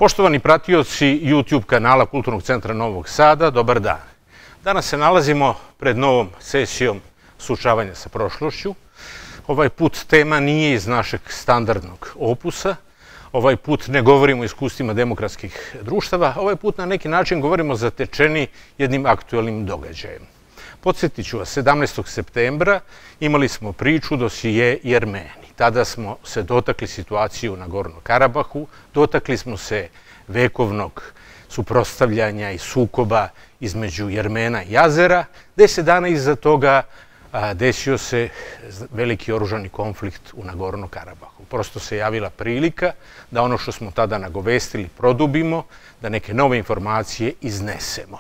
Poštovani pratioci YouTube kanala Kulturnog centra Novog Sada, dobar dan. Danas se nalazimo pred novom sesijom suočavanja sa prošlošću. Ovaj put tema nije iz našeg standardnog opusa. Ovaj put ne govorimo o iskustvima demokratskih društava. Ovaj put na neki način govorimo zatečeni jednim aktuelnim događajem. Podsjetit ću vas, 17. septembra imali smo priču dosije Jermeni. Tada smo se dotakli situaciju na Gornom Karabahu, dotakli smo se vekovnog suprotstavljanja i sukoba između Jermena i Azera. 10 dana iza toga desio se veliki oružani konflikt u Nagorno Karabahu. Prosto se javila prilika da ono što smo tada nagovestili produbimo, da neke nove informacije iznesemo.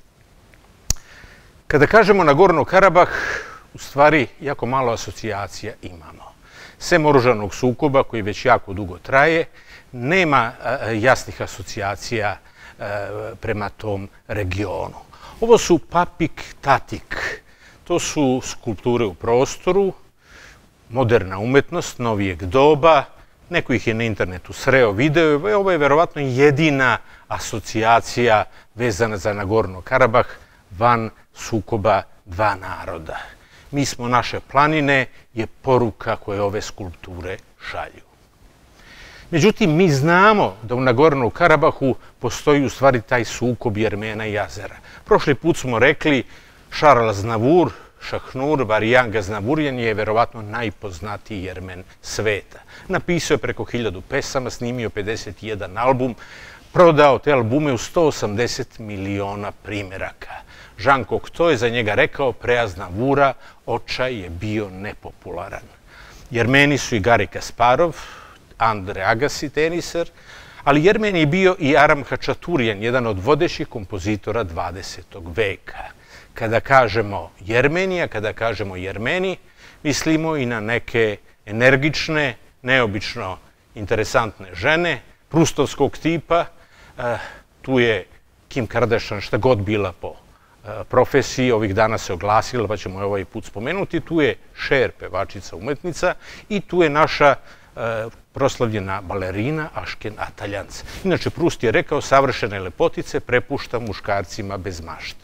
Kada kažemo Nagorno Karabah, u stvari jako malo asocijacija imamo. Sem oružanog sukoba koji već jako dugo traje, nema jasnih asocijacija prema tom regionu. Ovo su papik, tatik. To su skulpture u prostoru, moderna umetnost, novijeg doba. Neko ih je na internetu sreo, video. Ovo je verovatno jedina asocijacija vezana za Nagorno Karabah van sukoba dva naroda. Mi smo naše planine je poruka koje ove skulpture šalju. Međutim, mi znamo da u Nagornom Karabahu postoji u stvari taj sukob Jermena i Azera. Prošli put smo rekli Šarl Aznavur, Šahnur Varijan Gaznavurjan je verovatno najpoznatiji Jermen sveta. Napisao je preko 1000 pesama, snimio 51 album, prodao te albume u 180 miliona primeraka. Jean Cocteau je za njega rekao, pre Aznavura očaj je bio nepopularan. Jermeni su i Gari Kasparov, Andre Agassi, teniser, ali Jermen je bio i Aram Hačaturian, jedan od vodećih kompozitora 20. veka. Kada kažemo Jermenija, kada kažemo Jermeni, mislimo i na neke energične, neobično interesantne žene, prustovskog tipa. Tu je Kim Kardashian, šta god bila po profesiji, ovih dana se oglasila, pa ćemo je ovaj put spomenuti. Tu je Cher, pevačica, umetnica, i tu je naša proslavljena balerina Ašken Ataljanc. Inače, Prust je rekao, savršene lepotice prepušta muškarcima bez mašte.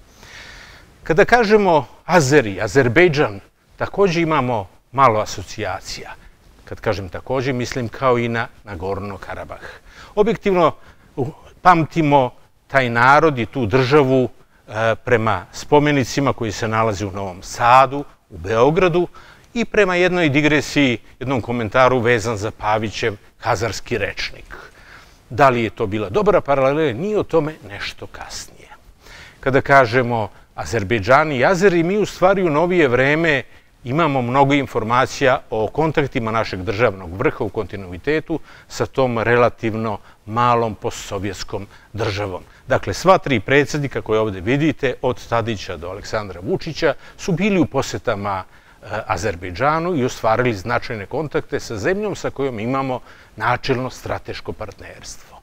Kada kažemo Azeri, Azerbejdžan, također imamo malo asocijacija. Kad kažem također, mislim kao i na Nagorno Karabah. Objektivno pamtimo taj narod i tu državu prema spomenicima koji se nalazi u Novom Sadu, u Beogradu, i prema jednoj digresiji, jednom komentaru vezan za Pavićev Hazarski rečnik. Da li je to bila dobra paralela, nije o tome nešto kasnije. Kada kažemo Azerbejdžani i Azeri, mi u stvari u novije vreme imamo mnogo informacija o kontaktima našeg državnog vrha u kontinuitetu sa tom relativno malom postsovjetskom državom. Dakle, sva tri predsjednika koje ovdje vidite, od Tadića do Aleksandra Vučića, su bili u posetama Azerbejdžanu i ostvarili značajne kontakte sa zemljom sa kojom imamo načelno strateško partnerstvo.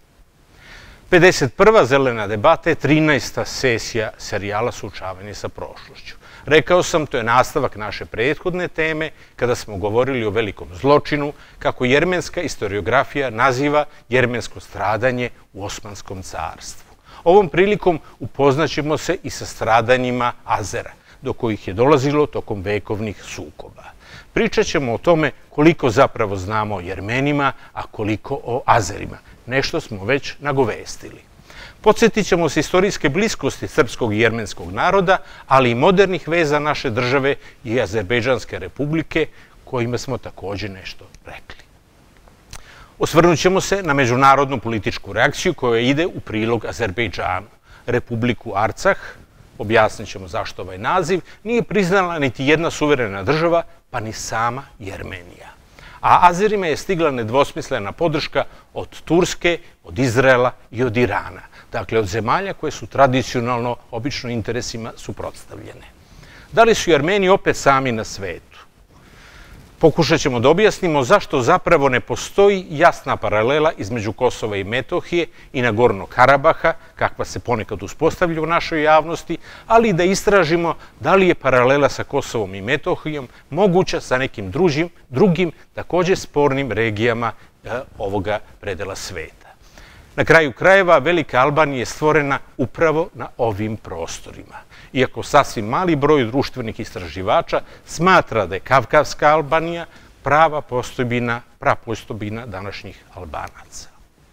51. zelena debata je 13. sesija serijala Suočavanje sa prošlošću. Rekao sam, to je nastavak naše prethodne teme, kada smo govorili o velikom zločinu, kako jermenska historiografija naziva jermensko stradanje u Osmanskom carstvu. Ovom prilikom upoznaćemo se i sa stradanjima Azera, do kojih je dolazilo tokom vekovnih sukoba. Pričat ćemo o tome koliko zapravo znamo o Jermenima, a koliko o Azerima. Nešto smo već nagovestili. Podsjetit ćemo se istorijske bliskosti srpskog i jermenskog naroda, ali i modernih veza naše države i Azerbejdžanske republike, kojima smo također nešto rekli. Osvrnut ćemo se na međunarodnu političku reakciju koja ide u prilog Azerbejdžanu. Republiku Arcah, objasnit ćemo zašto ovaj naziv, nije priznala niti jedna suverena država, pa ni sama Jermenija. A Azerima je stigla nedvosmislena podrška od Turske, od Izraela i od Irana. Dakle, od zemalja koje su tradicionalno, obično interesima suprotstavljene. Da li su Jermeni opet sami na svetu? Pokušat ćemo da objasnimo zašto zapravo ne postoji jasna paralela između Kosova i Metohije i Nagornog Karabaha, kakva se ponekad uspostavlja u našoj javnosti, ali i da istražimo da li je paralela sa Kosovom i Metohijom moguća sa nekim drugim, također spornim regijama ovoga predela sveta. Na kraju krajeva, Velika Albanija je stvorena upravo na ovim prostorima. Iako sasvim mali broj društvenih istraživača smatra da je Kavkavska Albanija prapostojbina današnjih Albanaca.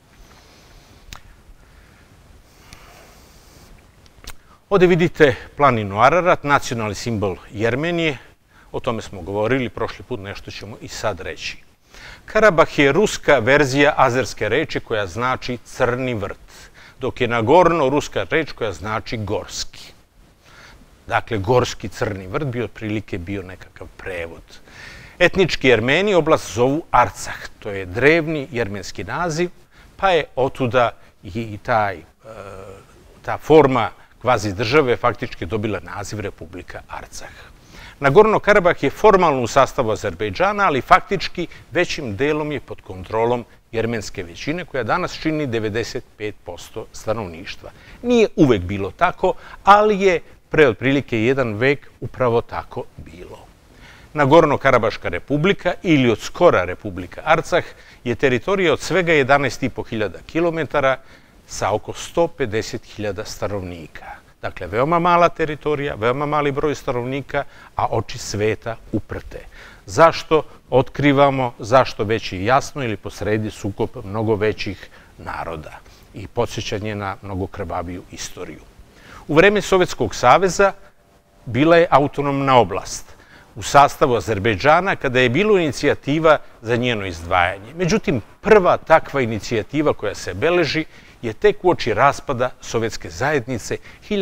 Ovdje vidite planinu Ararat, nacionalni simbol Jermenije. O tome smo govorili prošli put, nešto ćemo i sad reći. Karabah je ruska verzija azerske reči koja znači crni vrt, dok je Nagorno ruska reč koja znači gorski. Dakle, gorski crni vrt bi otprilike bio nekakav prevod. Etnički Jermeni oblast zovu Arcah, to je drevni jermenski naziv, pa je otuda i ta forma kvazi države faktički dobila naziv Republika Arcah. Nagorno Karabah je formalno u sastavu Azerbejdžana, ali faktički većim delom je pod kontrolom jermenske većine, koja danas čini 95% stanovništva. Nije uvek bilo tako, ali je pre otprilike jedan vek upravo tako bilo. Nagorno-Karabaška republika ili od skora Republika Arcah je teritorija od svega 11.500 km sa oko 150.000 stanovnika. Dakle, veoma mala teritorija, veoma mali broj stanovnika, a oči sveta uprte. Zašto otkrivamo, zašto već je jasno ili posredi sukob mnogo većih naroda i podsjećanje na mnogo krvaviju istoriju. U vreme Sovjetskog saveza bila je autonomna oblast u sastavu Azerbejdžana kada je bilo inicijativa za njeno izdvajanje. Međutim, prva takva inicijativa koja se beleži je tek uoči raspada Sovjetske zajednice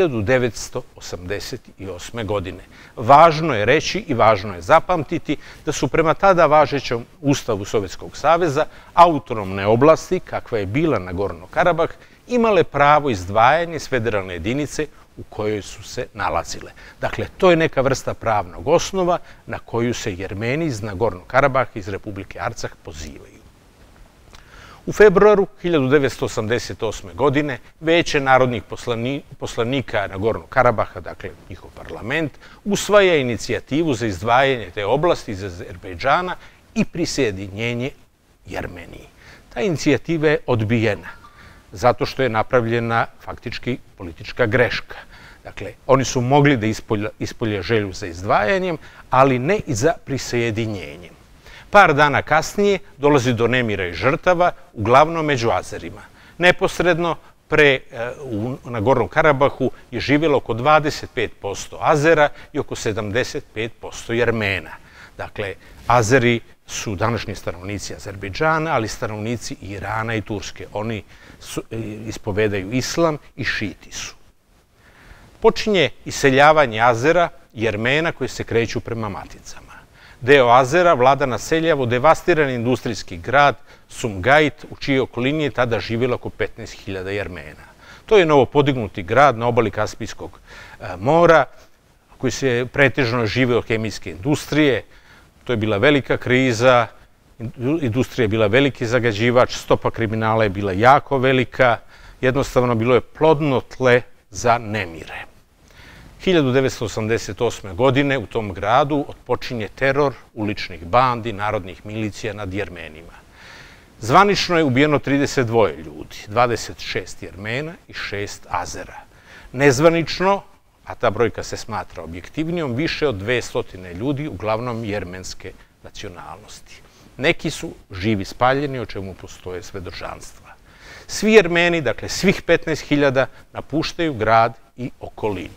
1988. godine. Važno je reći i važno je zapamtiti da su prema tada važećem Ustavu Sovjetskog saveza autonomne oblasti, kakva je bila Nagorno-Karabah, imale pravo izdvajanja iz federalne jedinice u kojoj su se nalazile. Dakle, to je neka vrsta pravnog osnova na koju se Jermeni iz Nagorno-Karabaha iz Republike Arcah pozivaju. U februaru 1988. godine Veće narodnih poslanika Nagorno-Karabaha, dakle njihov parlament, usvaja inicijativu za izdvajanje te oblasti iz Azerbejdžana i prisjedinjenje Jermeniji. Ta inicijativa je odbijena, zato što je napravljena faktički politička greška. Dakle, oni su mogli da ispolje želju za izdvajanjem, ali ne i za prisjedinjenjem. Par dana kasnije dolazi do nemira i žrtava, uglavnom među Azerima. Neposredno u Nagornom Karabahu je živjelo oko 25% Azera i oko 75% Jermena. Dakle, Azeri su današnji stanovnici Azerbejdžana, ali stanovnici Irana i Turske. Oni ispovedaju islam i šiti su. Počinje iseljavanje Azera i Jermena koji se kreću prema maticama. Deo Azera vlada naseljava devastirani industrijski grad Sumgait, u čijoj okolini je tada živjelo oko 15.000 Jermena. To je novopodignuti grad na obali Kaspijskog mora, koji se pretežno žive od hemijske industrije. To je bila velika kriza, industrija je bila veliki zagađivač, stopa kriminala je bila jako velika, jednostavno bilo je plodno tle za nemire. 1988. godine u tom gradu otpočinje teror uličnih bandi, narodnih milicija nad Jermenima. Zvanično je ubijeno 32 ljudi, 26 Jermena i 6 Azera. Nezvanično, a ta brojka se smatra objektivnijom, više od 200 ljudi, uglavnom jermenske nacionalnosti. Neki su živi spaljeni, o čemu postoje svedočanstva. Svi Jermeni, dakle svih 15.000, napuštaju grad i okolinu.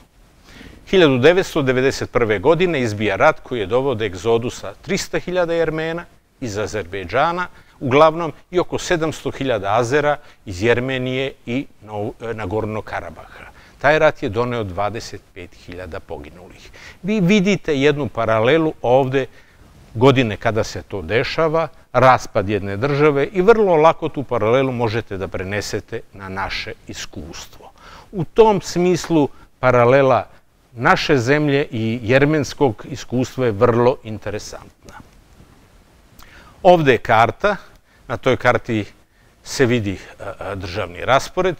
1991. godine izbija rat koji je doveo do egzodusa 300.000 Jermena iz Azerbejdžana, uglavnom i oko 700.000 Azera iz Jermenije i Nagorno Karabaha. Taj rat je doneo 25.000 poginulih. Vi vidite jednu paralelu ovde, godine kada se to dešava, raspad jedne države i vrlo lako tu paralelu možete da prenesete na naše iskustvo. U tom smislu paralela naše zemlje i jermenskog iskustva je vrlo interesantna. Ovde je karta, na toj karti se vidi državni raspored.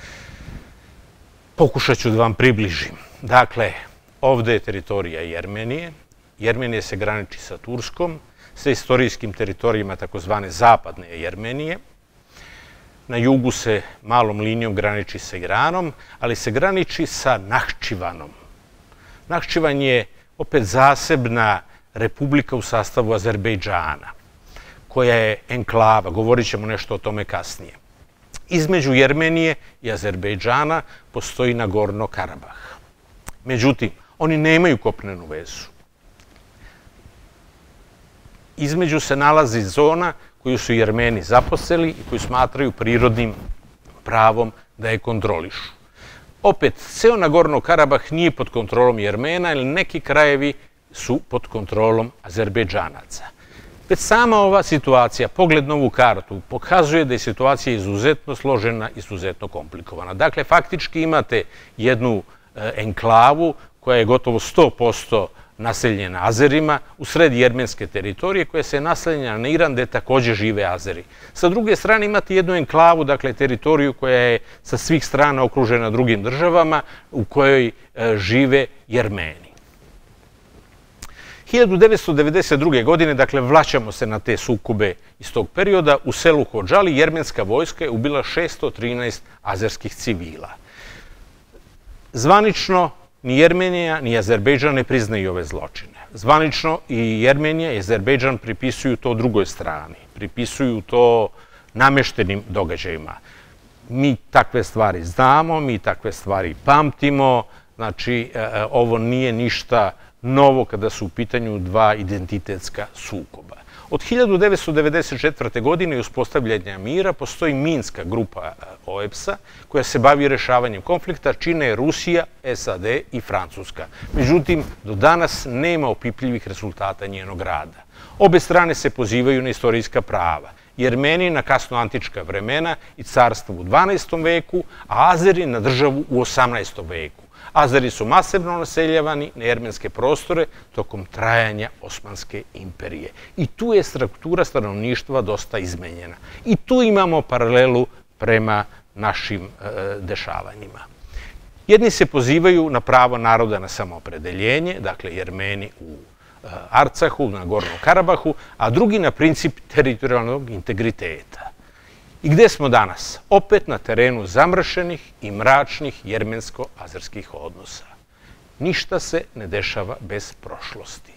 Pokušat ću da vam približim. Dakle, ovde je teritorija Jermenije. Jermenija se graniči sa Turskom, sa istorijskim teritorijama takozvane zapadne Jermenije. na jugu se malom linijom graniči sa Iranom, ali se graniči sa Nahčivanom. Nahčivan je opet zasebna republika u sastavu Azerbejdžana, koja je enklava, govorit ćemo nešto o tome kasnije. Između Jermenije i Azerbejdžana postoji Nagorno Karabah. Međutim, oni nemaju kopnenu vezu. Između se nalazi zona koju su Jermeni zaposeli i koju smatraju prirodnim pravom da je kontrolišu. Opet, ceo Nagorno Karabah nije pod kontrolom Jermena, ili neki krajevi su pod kontrolom Azerbejdžanaca. Već sama ova situacija, pogled na ovu kartu, pokazuje da je situacija izuzetno složena, izuzetno komplikovana. Dakle, faktički imate jednu enklavu koja je gotovo 100% naseljena Azerima u sred jermenske teritorije koja se naseljena na Iran gde takođe žive Azeri. Sa druge strane imate jednu enklavu, dakle teritoriju koja je sa svih strana okružena drugim državama u kojoj žive Jermeni. 1992. godine, dakle vraćamo se na te sukobe iz tog perioda, u selu Hodžali jermenska vojska je ubila 613 azerskih civila. Zvanično ni Jermenija ni Azerbejdžan ne priznaju ove zločine. Zvanično i Jermenija i Azerbejdžan pripisuju to drugoj strani, pripisuju to nameštenim događajima. Mi takve stvari znamo, mi takve stvari pamtimo, znači ovo nije ništa novo kada su u pitanju dva identitetska sukoba. Od 1994. godine i uspostavljanja mira postoji Minska grupa OEBS-a koja se bavi rešavanjem konflikta, čine Rusija, SAD i Francuska. Međutim, do danas nema opipljivih rezultata njenog rada. Obe strane se pozivaju na istorijska prava. Jermeni na kasnoantička vremena i carstvo u 12. veku, a Azeri na državu u 18. veku. Azeri su masivno naseljavani na jermenske prostore tokom trajanja Osmanske imperije. I tu je struktura stanovništva dosta izmenjena. I tu imamo paralelu prema našim dešavanjima. Jedni se pozivaju na pravo naroda na samoopredeljenje, dakle Jermeni u Arcahu, na Gornom Karabahu, a drugi na princip teritorijalnog integriteta. I gde smo danas? Opet na terenu zamršenih i mračnih jermensko-azerskih odnosa. Ništa se ne dešava bez prošlosti.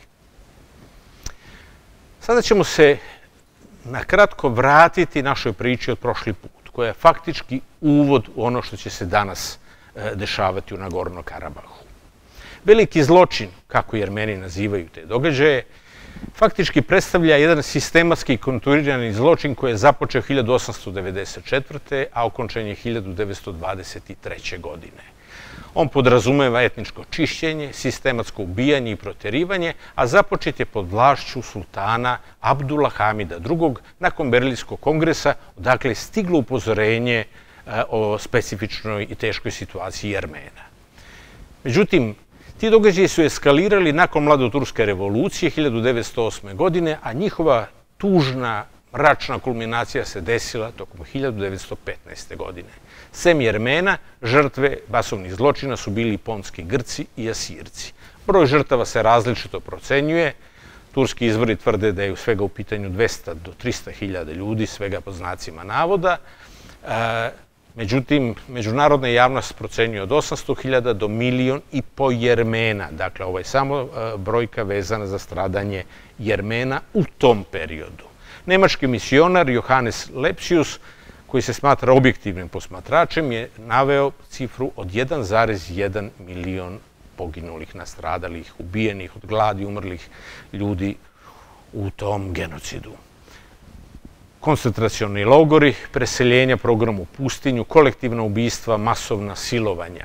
Sada ćemo se nakratko vratiti našoj priči od prošli put, koja je faktički uvod u ono što će se danas dešavati u Nagorno Karabahu. Veliki zločin, kako Jermeni nazivaju te događaje, faktički predstavlja jedan sistematski konturirani zločin koji je započeo 1894. a okončan je 1923. godine. On podrazumeva etničko čišćenje, sistematsko ubijanje i proterivanje, a započet je pod vlašću sultana Abdullah Hamida II. Nakon Berlinskog kongresa, odakle je stiglo upozorenje o specifičnoj i teškoj situaciji Jermena. Međutim, ti događaji su eskalirali nakon Mladoturske revolucije 1908. godine, a njihova tužna, mračna kulminacija se desila tokom 1915. godine. Sem Jermena, žrtve masovnih zločina su bili ponski Grci i Asirci. Broj žrtava se različito procenjuje. Turski izvori tvrde da je svega u pitanju 200 do 300 hiljada ljudi, svega po znacima navoda. Međutim, međunarodna javnost procenjuje od 800.000 do 1,5 miliona Jermena. Dakle, ovo je samo brojka vezana za stradanje Jermena u tom periodu. Nemački misionar Johannes Lepsius, koji se smatra objektivnim posmatračem, je naveo cifru od 1,1 milion poginulih, nastradalih, ubijenih od gladi, umrlih ljudi u tom genocidu. Koncentracioni logori, preseljenja, program u pustinju, kolektivna ubistva, masovna silovanja.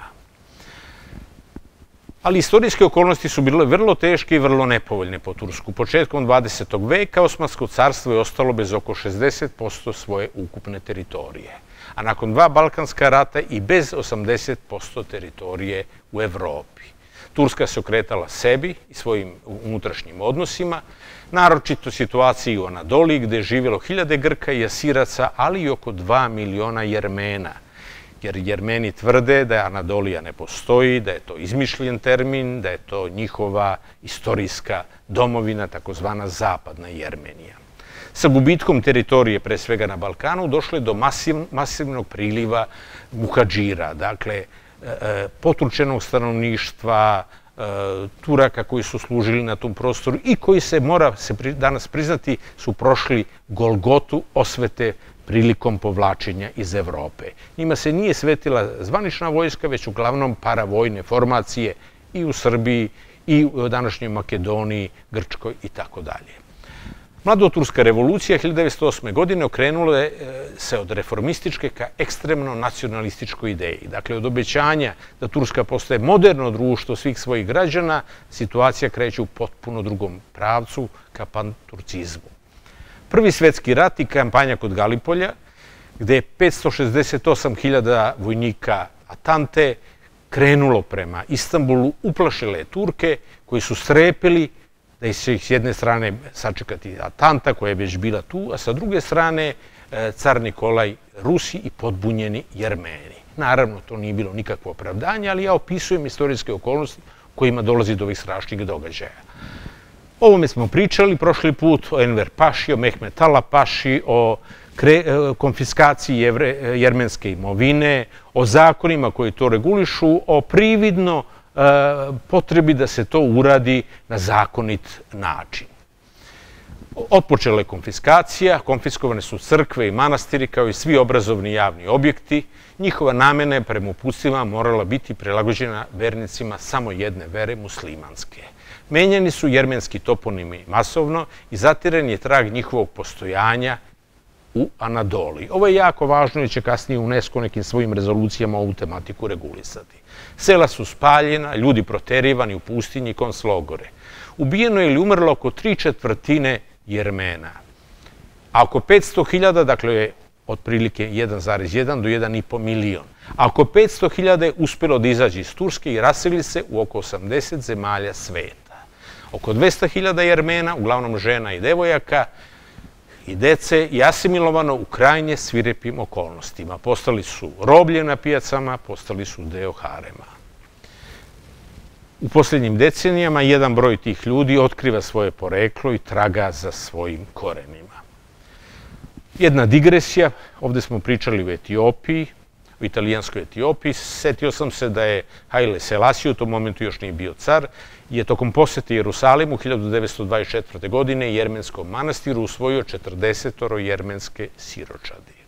Ali istorijske okolnosti su bile vrlo teške i vrlo nepovoljne po Tursku. Početkom 20. veka Osmansko carstvo je ostalo bez oko 60% svoje ukupne teritorije, a nakon 2 Balkanska rata i bez 80% teritorije u Evropi. Turska se okretala sebi i svojim unutrašnjim odnosima, naročito situaciji u Anadoliji gde je živjelo hiljade Grka i Asiraca, ali i oko 2 miliona Jermena. Jer Jermeni tvrde da Anadolija ne postoji, da je to izmišljen termin, da je to njihova istorijska domovina, takozvana Zapadna Jermenija. Sa gubitkom teritorije, pre svega na Balkanu, došlo je do masivnog priliva muhadžira, dakle, potručenog stanovništva, Turaka koji su služili na tom prostoru i koji se, mora se danas priznati, su prošli golgotu osvete prilikom povlačenja iz Evrope. Njima se nije svetila zvanična vojska, već uglavnom paravojne formacije i u Srbiji, i u današnjoj Makedoniji, Grčkoj i tako dalje. Mladoturska revolucija 1908. godine okrenula se od reformističke ka ekstremno nacionalističkoj ideji. Dakle, od obećanja da Turska postaje moderno društvo svih svojih građana, situacija kreće u potpuno drugom pravcu ka panturcizmu. Prvi svetski rat i kampanja kod Galipolja, gde je 568.000 vojnika Atante krenulo prema Istanbulu, uplašile Turke koji su strepili da će ih s jedne strane sačekati Atanta koja je već bila tu, a sa druge strane car Nikolaj Rusi i podbunjeni Jermeni. Naravno, to nije bilo nikakvo opravdanje, ali ja opisujem istorijske okolnosti kojima dolazi do ovih strašnih događaja. O ovome smo pričali prošli put, o Enver Paši, o Mehmet Ala Paši, o konfiskaciji jermenske imovine, o zakonima koji to regulišu, o prividno potrebi da se to uradi na zakonit način. Otpočela je konfiskacija, konfiskovane su crkve i manastiri kao i svi obrazovni javni objekti. Njihova namena je prema uputstvima morala biti prilagođena vernicima samo jedne vere, muslimanske. Menjani su jermenski toponimi masovno i zatiran je trag njihovog postojanja u Anadoliji. Ovo je jako važno i će kasnije UNESCO nekim svojim rezolucijama ovu tematiku regulisati. Sela su spaljena, ljudi proterivani u pustinji i konclogore. Ubijeno je ili umrlo oko 3/4 Jermena. A oko 500.000, dakle, otprilike 1,1 do 1,5 milion. A oko 500.000 je uspelo da izađe iz Turske i raseli se u oko 80 zemalja sveta. Oko 200.000 Jermena, uglavnom žena i devojaka, i dece i asimilovano u krajnje svirepim okolnostima. Postali su roblje na pijacama, postali su deo harema. U posljednjim decenijama jedan broj tih ljudi otkriva svoje poreklo i traga za svojim korenima. Jedna digresija, ovde smo pričali u Etiopiji, u italijanskoj Etiopiji. Setio sam se da je Haile Selassie, u tom momentu još nije bio car, je tokom posete Jerusalimu 1924. godine jermenskom manastiru usvojio 40 jermenske siročadi.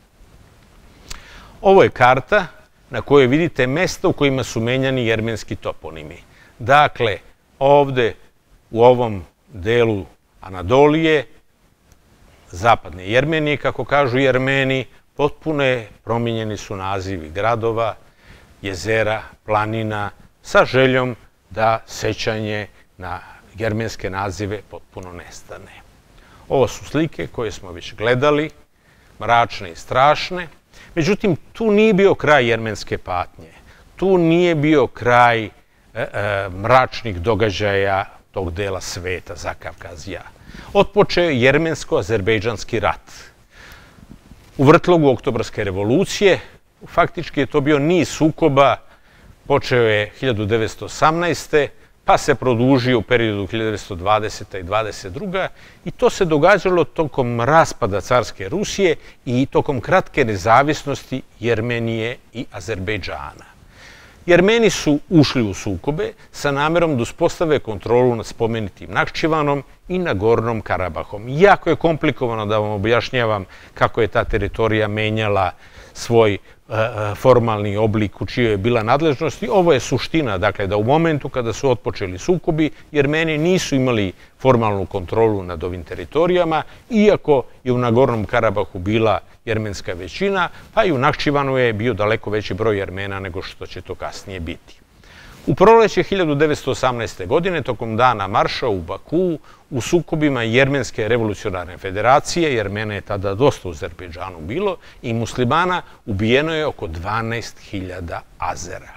Ovo je karta na kojoj vidite mesta u kojima su menjani jermenski toponimi. Dakle, ovde u ovom delu Anadolije, zapadne Jermenije, kako kažu Jermeni, potpuno promijenjeni su nazivi gradova, jezera, planina, sa željom da sećanje na jermenske nazive potpuno nestane. Ovo su slike koje smo već gledali, mračne i strašne. Međutim, tu nije bio kraj jermenske patnje. Tu nije bio kraj mračnih događaja tog dela sveta, Zakavkazija. Otpočeo je jermensko-azerbejdžanski rat. U vrtlogu Oktobarske revolucije, faktički je to bio niz sukoba, počeo je 1918. pa se produžio u periodu 1920. i 1922. i to se događalo tokom raspada carske Rusije i tokom kratke nezavisnosti Jermenije i Azerbejdžana. Jermeni su ušli u sukobe sa namerom da uspostave kontrolu nad spomenitim Nakčivanom i Nagornom Karabahom. Jako je komplikovano da vam objašnjavam kako je ta teritorija menjala svoj formalni oblik u čijoj je bila nadležnost. Ovo je suština, dakle, da u momentu kada su otpočeli sukobi, Jermeni nisu imali formalnu kontrolu nad ovim teritorijama, iako je u Nagornom Karabahu bila jermenska većina, pa i u Nakčivanu je bio daleko veći broj Jermena nego što će to kasnije biti. U proleće 1918. godine, tokom dana marša u Bakuu, u sukobima Jermenske revolucionarne federacije, Jermena je tada dosta u Azerbejdžanu bilo, i muslimana ubijeno je oko 12.000 Azera.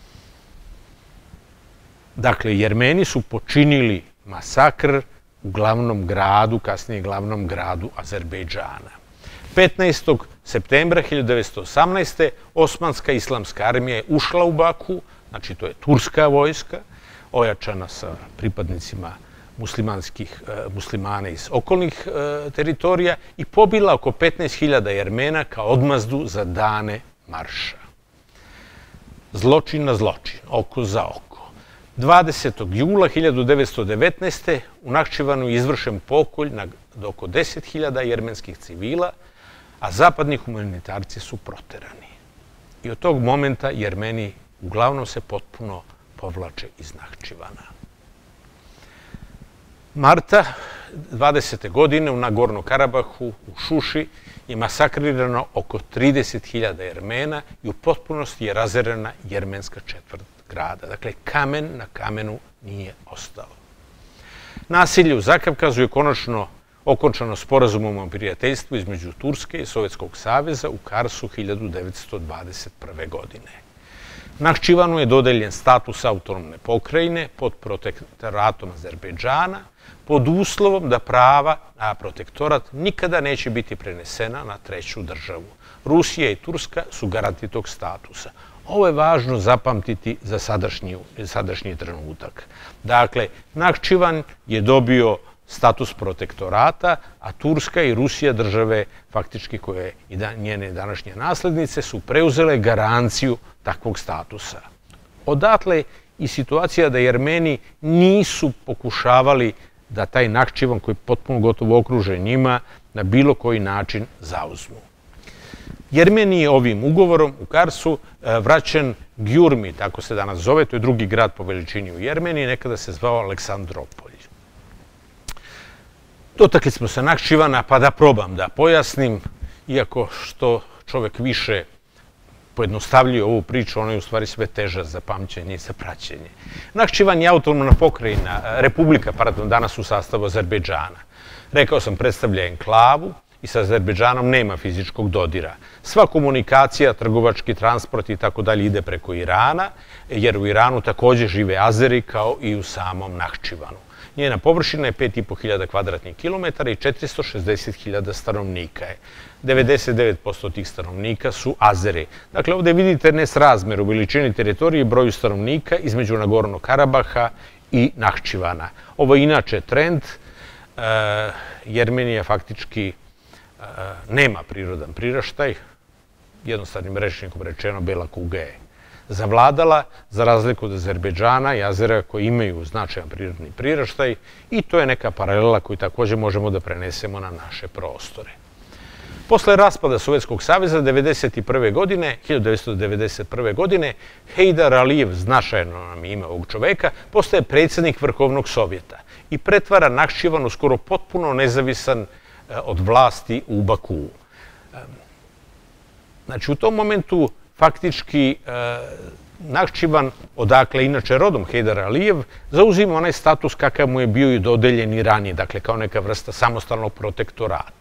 Dakle, Jermeni su počinili masakr u glavnom gradu, kasnije glavnom gradu Azerbejdžana. 15. septembra 1918. Osmanska islamska armija je ušla u Baku, znači to je turska vojska, ojačana sa pripadnicima muslimana iz okolnih teritorija i pobila oko 15.000 Jermena kao odmazdu za dane marša. Zločin na zločin, oko za oko. 20. jula 1919. u Nahčivanu je izvršen pokolj nad oko 10.000 jermenskih civila, a zapadni humanitarci su proterani. I od tog momenta Jermeni uglavnom se potpuno povlače iz Nahčivana. Marta 20. godine u Nagorno Karabahu, u Šuši, je masakrirano oko 30.000 Jermena i u potpunosti je razarana jermenska četvrt grada. Dakle, kamen na kamenu nije ostao. Nasilje u Zakavkazu je konačno okončano sporazumom o prijateljstvu između Turske i Sovjetskog saveza u Karsu 1921. godine. Nahčivanu je dodeljen status autonomne pokrajine pod protektoratom Azerbejdžana pod uslovom da prava na protektorat nikada neće biti prenesena na treću državu. Rusija i Turska su garanti tog statusa. Ovo je važno zapamtiti za sadašnji trenutak. Dakle, Nahčivan je dobio status protektorata, a Turska i Rusija, države faktički koje i njene današnje naslednice, su preuzele garanciju takvog statusa. Odatle i situacija da Jermeni nisu pokušavali da taj Nahčivan, koji je potpuno gotovo okružen njima, na bilo koji način zauzmu. Jermeni je ovim ugovorom u Karsu vraćen Gjurmi, tako se danas zove, to je drugi grad po veličini u Jermeniji, nekada se zvao Aleksandropolj. Dotakli smo se Nahčivana, pa da probam da pojasnim, iako što čovek više pojednostavljuje ovu priču, ona je u stvari sve teža za pamćenje i za praćenje. Nahčivan je autonomna pokrajina, republika, danas u sastavu Azerbejdžana. Rekao sam, predstavlja enklavu i sa Azerbejdžanom nema fizičkog dodira. Sva komunikacija, trgovački transport i tako dalje ide preko Irana, jer u Iranu takođe žive Azeri kao i u samom Nahčivanu. Njena površina je 5.500 kvadratnih kilometara i 460.000 stanovnika je. 99% tih stanovnika su Azeri. Dakle, ovde vidite nesrazmer u veličini teritorije i broju stanovnika između Nagorno Karabaha i Nahčivana. Ovo je inače trend. Jermenija faktički nema prirodan priraštaj. Jednostavnim rečnikom rečeno, bela kuga je zavladala, za razliku od Azerbejdžana i Azera koji imaju značajan prirodni priraštaj, i to je neka paralela koju takođe možemo da prenesemo na naše prostore. Posle raspada Sovjetskog saveza 1991. godine, Hejdar Alijev, značajno nam ime ovog čoveka, postaje predsjednik Vrhovnog sovjeta i pretvara Nahčivan u skoro potpuno nezavisan od vlasti u Bakuu. Znači, u tom momentu faktički Nahčivan, odakle inače rodom Hejdar Alijev, zauzima onaj status kakav mu je bio i dodeljen i ranije, dakle kao neka vrsta samostalnog protektorata.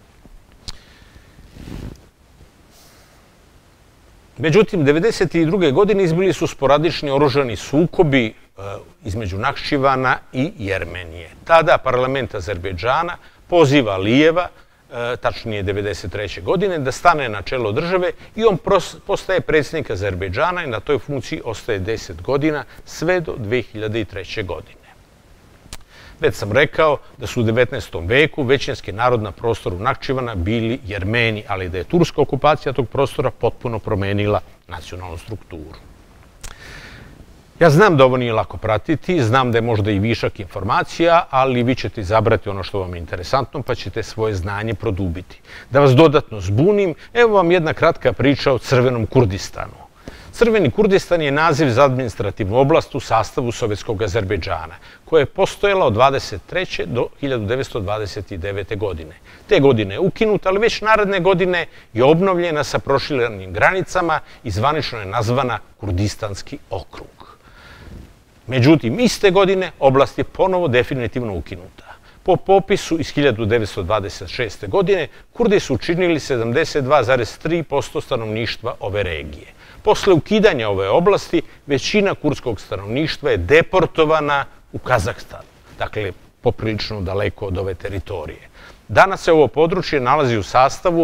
Međutim, 1992. godine izbili su sporadični oružani sukobi između Nahčivana i Jermenije. Tada parlament Azerbejdžana poziva Alijeva, tačnije 1993. godine, da stane na čelo države i on postaje predsjednik Azerbejdžana i na toj funkciji ostaje 10 godina, sve do 2003. godine. Već sam rekao da su u 19. veku većinski narod na prostoru Nahčivana bili Jermeni, ali da je turska okupacija tog prostora potpuno promenila nacionalnu strukturu. Ja znam da ovo nije lako pratiti, znam da je možda i višak informacija, ali vi ćete izabrati ono što vam je interesantno, pa ćete svoje znanje produbiti. Da vas dodatno zbunim, evo vam jedna kratka priča o Crvenom Kurdistanu. Crveni Kurdistan je naziv za administrativnu oblast u sastavu Sovjetskog Azerbejdžana, koja je postojala od 1923. do 1929. godine. Te godine je ukinuta, ali već naredne godine je obnovljena sa proširenim granicama i zvanično je nazvana Kurdistanski okrug. Međutim, iste godine oblast je ponovo definitivno ukinuta. Po popisu iz 1926. godine Kurdi su učinili 72,3% stanovništva ove regije. Posle ukidanja ove oblasti, većina kurdskog stanovništva je deportovana u Kazahstan, dakle, poprilično daleko od ove teritorije. Danas se ovo područje nalazi u sastavu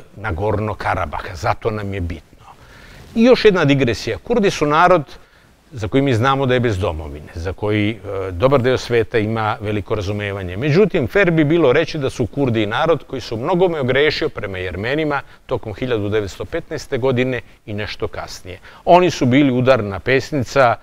Nagorno Karabaha, zato nam je bitno. I još jedna digresija. Kurdi su narod za koji mi znamo da je bez domovine, za koji dobar deo sveta ima veliko razumevanje. Međutim, fer bi bilo reći da su Kurdi narod koji su mnogome ogrešio prema Jermenima tokom 1915. godine i nešto kasnije. Oni su bili udarna pesnica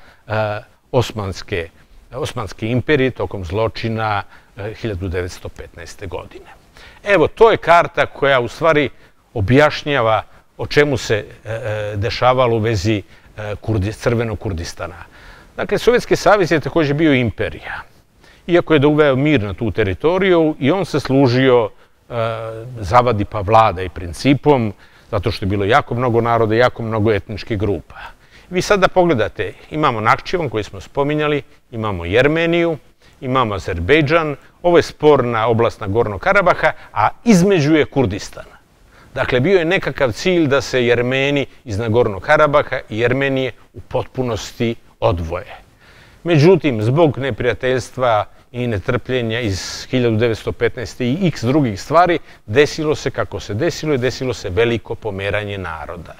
Osmanske imperije tokom zločina 1915. godine. Evo, to je karta koja u stvari objašnjava o čemu se dešavalo u vezi Crvenog Kurdistana. Dakle, Sovjetski savez je također bio imperija. Iako je uveo mir na tu teritoriju i on se služio zavadi pa vlada i principom, zato što je bilo jako mnogo naroda, jako mnogo etničkih grupa. Vi sad da pogledate, imamo Nakčivan koji smo spominjali, imamo Jermeniju, imamo Azerbejdžan, ovo je sporna oblast Nagornog Karabaha, a između je Kurdistan. Dakle, bio je nekakav cilj da se Jermeni iz Nagornog Karabaha i Jermenije u potpunosti odvoje. Međutim, zbog neprijateljstva i netrpljenja iz 1915. i x drugih stvari, desilo se kako se desilo i desilo se veliko pomeranje naroda.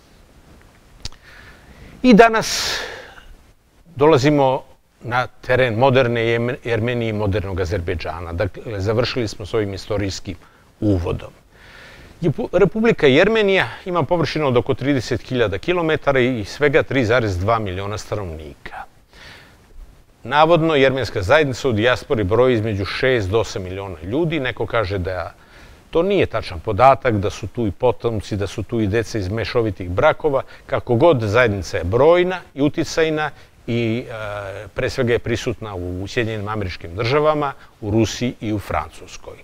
I danas dolazimo na teren moderne Jermenije i modernog Azerbejdžana. Dakle, završili smo s ovim istorijskim uvodom. Republika Jermenija ima površinu od oko 30.000 km i svega 3,2 miliona stanovnika. Navodno, jermenska zajednica u dijaspori broji između 6 do 8 miliona ljudi. Neko kaže da to nije tačan podatak, da su tu i potomci, da su tu i deca iz mešovitih brakova. Kako god, zajednica je brojna i uticajna i pre svega je prisutna u Sjedinjenim Američkim Državama, u Rusiji i u Francuskoj.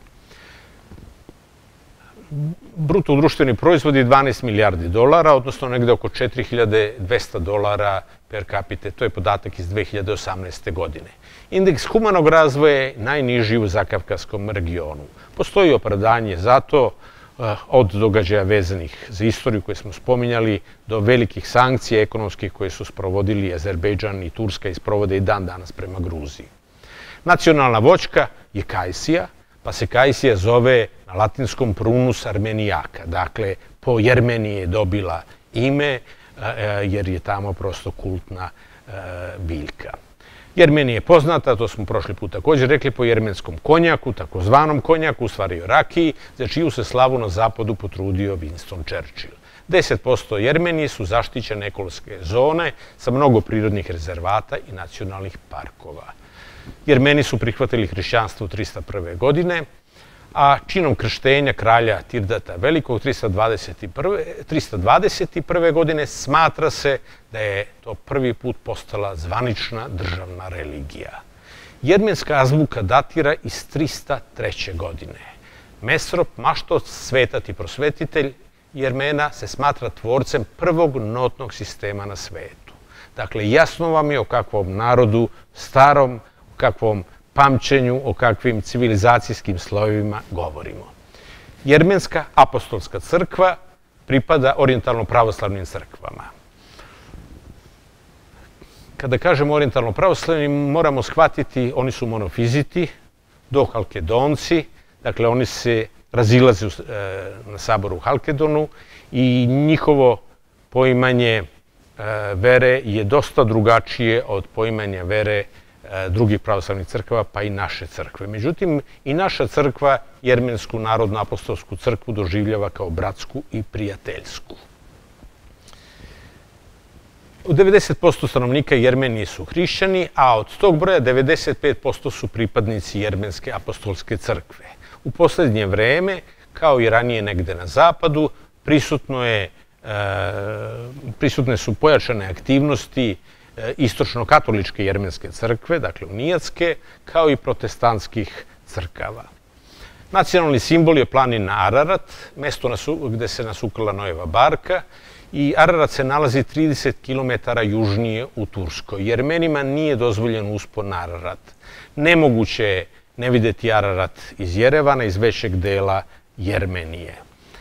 Bruto društveni proizvod je 12 milijardi dolara, odnosno negde oko 4.200 dolara per capita. To je podatak iz 2018. godine. Indeks humanog razvoja je najniži u Zakavkazskom regionu. Postoji opravdanje za to, od događaja vezanih za istoriju koje smo spominjali, do velikih sankcija ekonomskih koje su sprovodili Azerbejdžan i Turska i sprovode i dan danas prema Gruziji. Nacionalna voćka je kajsija, pa se kajsija zove na latinskom prunus armenijaka. Dakle, po Jermeniji je dobila ime, jer je tamo prosto kultna biljka. Jermenija je poznata, to smo prošli put također rekli, po jermenskom konjaku, takozvanom konjaku, u stvari o rakiji, za čiju se slavu na zapadu potrudio Winston Churchill. 10% Jermenije su zaštićene ekološke zone sa mnogo prirodnih rezervata i nacionalnih parkova. Jermeni su prihvatili hrišćanstvo 301. godine, a činom krštenja kralja Tirdata Velikog 321. godine smatra se da je to prvi put postala zvanična državna religija. Jermenska azbuka datira iz 303. godine. Mesrop, maštot, svetat i prosvetitelj Jermena, se smatra tvorcem prvog notnog sistema na svetu. Dakle, jasno vam je o kakvom narodu starom, o kakvom pamćenju, o kakvim civilizacijskim slojevima govorimo. Jermenska apostolska crkva pripada orijentalno-pravoslavnim crkvama. Kada kažemo orijentalno-pravoslavnim, moramo shvatiti, oni su monofiziti, dohalkedonci, dakle oni se razilaze na saboru u Halkedonu i njihovo poimanje vere je dosta drugačije od poimanja vere drugih pravoslavnih crkava, pa i naše crkve. Međutim, i naša crkva Jermensku narodnu apostolsku crkvu doživljava kao bratsku i prijateljsku. U 90% stanovnika Jermenije su hrišćani, a od tog broja 95% su pripadnici Jermenske apostolske crkve. U poslednje vreme, kao i ranije negde na zapadu, prisutne su pojačane aktivnosti istočno-katoličke jermenske crkve, dakle unijatske, kao i protestantskih crkava. Nacionalni simbol je planina Ararat, mesto gde se nasukala Noeva barka, i Ararat se nalazi 30 km južnije u Turskoj. Jermenima nije dozvoljen uspon na Ararat. Nemoguće je ne videti Ararat iz Jerevana, iz većeg dela Jermenije.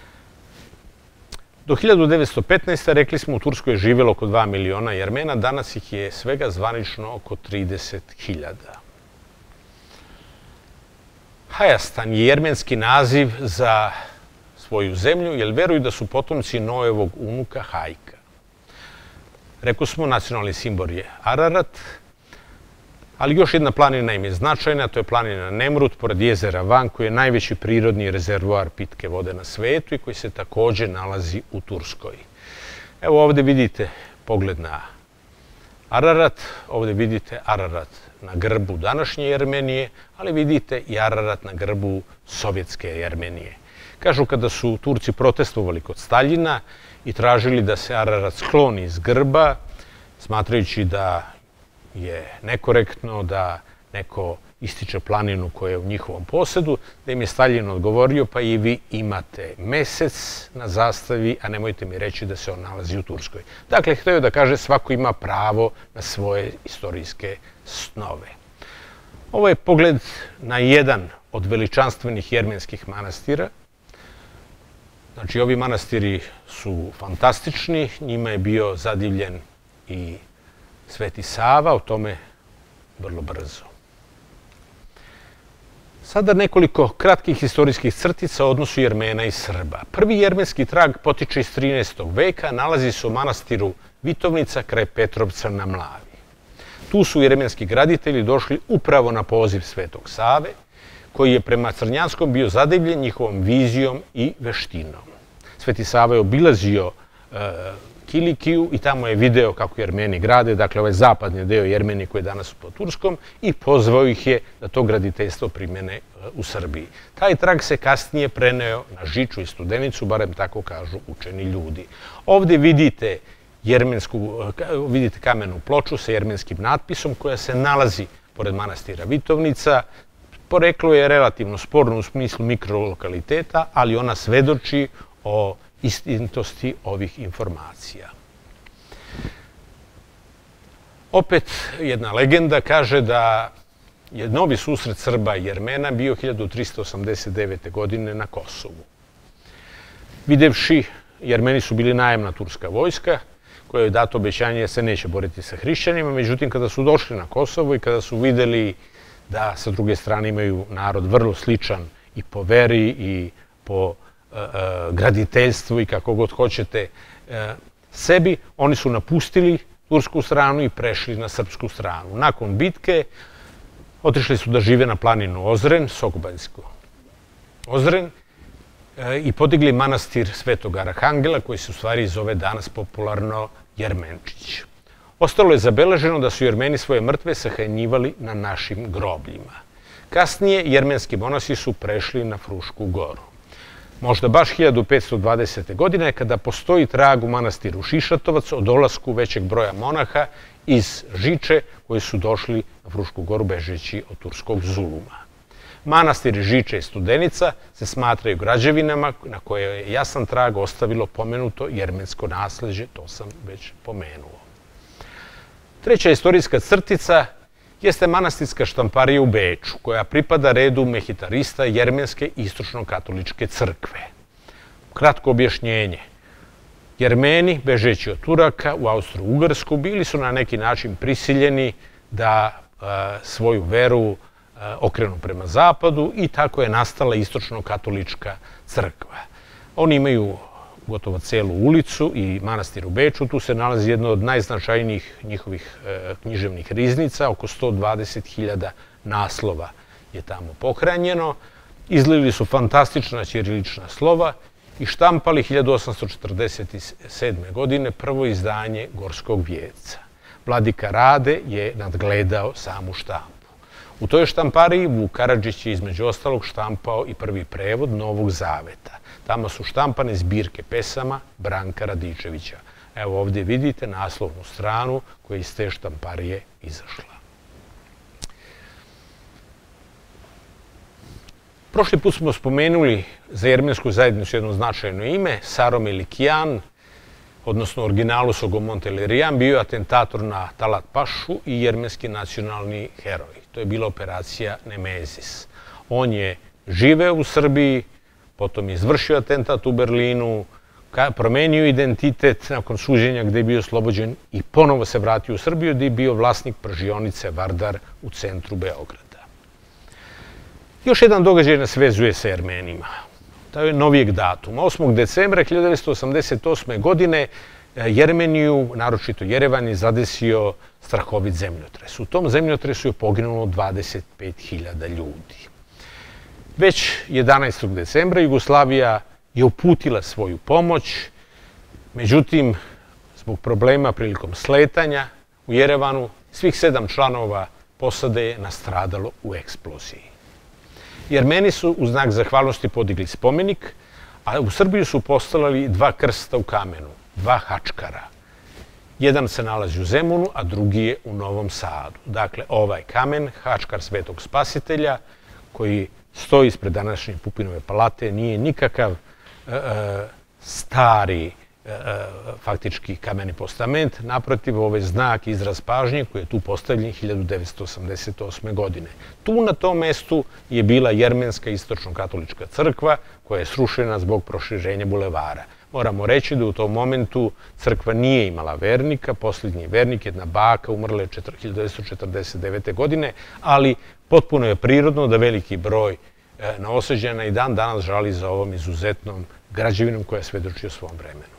Do 1915. rekli smo u Turskoj je živjelo oko 2 miliona Jermena, danas ih je svega zvanično oko 30.000. Hayastan je jermenski naziv za svoju zemlju, jer veruju da su potomci Noevog unuka Hajka. Rekao smo, nacionalni simbol je Ararat, ali još jedna planina im je značajna, to je planina Nemrut, pored jezera Van, koji je najveći prirodni rezervoar pitke vode na svetu i koji se također nalazi u Turskoj. Evo ovdje vidite pogled na Ararat, ovdje vidite Ararat na grbu današnje Jermenije, ali vidite i Ararat na grbu sovjetske Jermenije. Kažu, kada su Turci protestovali kod Staljina i tražili da se Ararat skloni iz grba, smatrajući da je nekorektno da neko ističe planinu koja je u njihovom posedu, da im je Staljin odgovorio, pa i vi imate mesec na zastavi, a nemojte mi reći da se on nalazi u Turskoj. Dakle, htio da kaže, svako ima pravo na svoje istorijske snove. Ovo je pogled na jedan od veličanstvenih jermenskih manastira. Znači, ovi manastiri su fantastični, njima je bio zadivljen i Sveti Sava, o tome vrlo brzo. Sada nekoliko kratkih historijskih crtica o odnosu Jermena i Srba. Prvi jermenski trag potiče iz 13. veka, nalazi se u manastiru Vitovnica kraj Petrovca na Mlavi. Tu su jermenski graditelji došli upravo na poziv Svetog Save, koji je prema Crnjanskom bio zadivljen njihovom vizijom i veštinom. Sveti Sava je obilazio Kilikiju i tamo je video kako Jermeni grade, dakle ovaj zapadni deo Jermenije koji je danas pod Turskom, i pozvao ih je da to graditeljstvo primjene u Srbiji. Taj trag se kasnije preneo na Žiču i Studenicu, barem tako kažu učeni ljudi. Ovdje vidite kamenu ploču sa jermenskim natpisom koja se nalazi pored manastira Vitovnica. Poreklo je relativno sporno u smislu mikrolokaliteta, ali ona svedoči o istinitosti ovih informacija. Opet jedna legenda kaže da je novi susret Srba i Jermena bio 1389. godine na Kosovu. Videvši, Jermeni su bili najemna turska vojska, koja je dato obećanje da se neće boriti sa hrišćanima, međutim kada su došli na Kosovo i kada su videli da sa druge strane imaju narod vrlo sličan i po veri i po graditeljstvu i kako god hoćete sebi, oni su napustili tursku stranu i prešli na srpsku stranu. Nakon bitke otišli su da žive na planinu Ozren, Sokobanjsko Ozren, i podigli manastir Svetog Arhangela, koji se u stvari zove danas popularno Jermenčić. Ostalo je zabeleženo da su Jermeni svoje mrtve sahranjivali na našim grobljima. Kasnije jermenski monasi su prešli na Frušku goru. Možda baš 1520. godine, kada postoji trag u manastiru Šišatovac o dolasku većeg broja monaha iz Žiče koji su došli na Frušku goru bežeći od turskog zuluma. Manastiri Žiče i Studenica se smatraju građevinama na koje je jasan trag ostavilo pomenuto jermensko nasleđe, to sam već pomenuo. Treća istorijska crtica jeste manastirska štamparija u Beču, koja pripada redu mehitarista Jermenske istočno-katoličke crkve. Kratko objašnjenje. Jermeni, bežeći od Turaka u Austro-Ugarsku, bili su na neki način prisiljeni da svoju veru okrenu prema zapadu i tako je nastala istočno-katolička crkva. Oni imaju gotovo celu ulicu i manastir u Beču. Tu se nalazi jedno od najznačajnijih njihovih književnih riznica, oko 120.000 naslova je tamo pohranjeno. Izlili su fantastična ćirilična slova i štampali 1847. godine prvo izdanje Gorskog vijeca. Vladika Rade je nadgledao samu štampu. U toj štampariji Vuk Karadžić je između ostalog štampao i prvi prevod Novog zaveta. Tamo su štampane zbirke pesama Branka Radičevića. Evo ovdje vidite naslovnu stranu koja je iz te štamparije izašla. Prošli put smo spomenuli za jermensku zajednicu jedno značajno ime, Saro Melikijan, odnosno originalu Sogomontelerijan, bio je atentator na Talat Pašu i jermenski nacionalni heroj. To je bila operacija Nemezis. On je živeo u Srbiji, potom je izvršio atentat u Berlinu, promenio identitet nakon suđenja gde je bio oslobođen i ponovo se vratio u Srbiju gde je bio vlasnik pržionice Vardar u centru Beograda. Još jedan događaj nas vezuje sa Jermenima. To je novijeg datuma. 8. decembra 1988. godine Jermeniju, naročito Jerevan, je zadesio strahovit zemljotres. U tom zemljotresu je poginulo 25.000 ljudi. Već 11. decembra Jugoslavija je uputila svoju pomoć, međutim, zbog problema prilikom sletanja u Jerevanu, svih 7 članova posade je nastradalo u eksploziji. Jermeni su u znak zahvalnosti podigli spomenik, a u Srbiju su postavili 2 krsta u kamenu, 2 hačkara. Jedan se nalazi u Zemunu, a drugi je u Novom Sadu. Dakle, ovaj kamen, hačkar Svetog Spasitelja, koji stoji ispred današnje Pupinove palate, nije nikakav stari faktički kameni postament. Naprotiv, ovaj znak, izraz pažnje koji je tu postavljen 1988. godine. Tu na tom mestu je bila Jermenska istočno-katolička crkva koja je srušena zbog proširenja bulevara. Moramo reći da u tom momentu crkva nije imala vernika, posljednji vernik, jedna baka, umrla je 1949. godine, ali potpuno je prirodno da veliki broj Novosađana i dan danas žali za ovom izuzetnom građevinom koja svedoči o svom vremenu.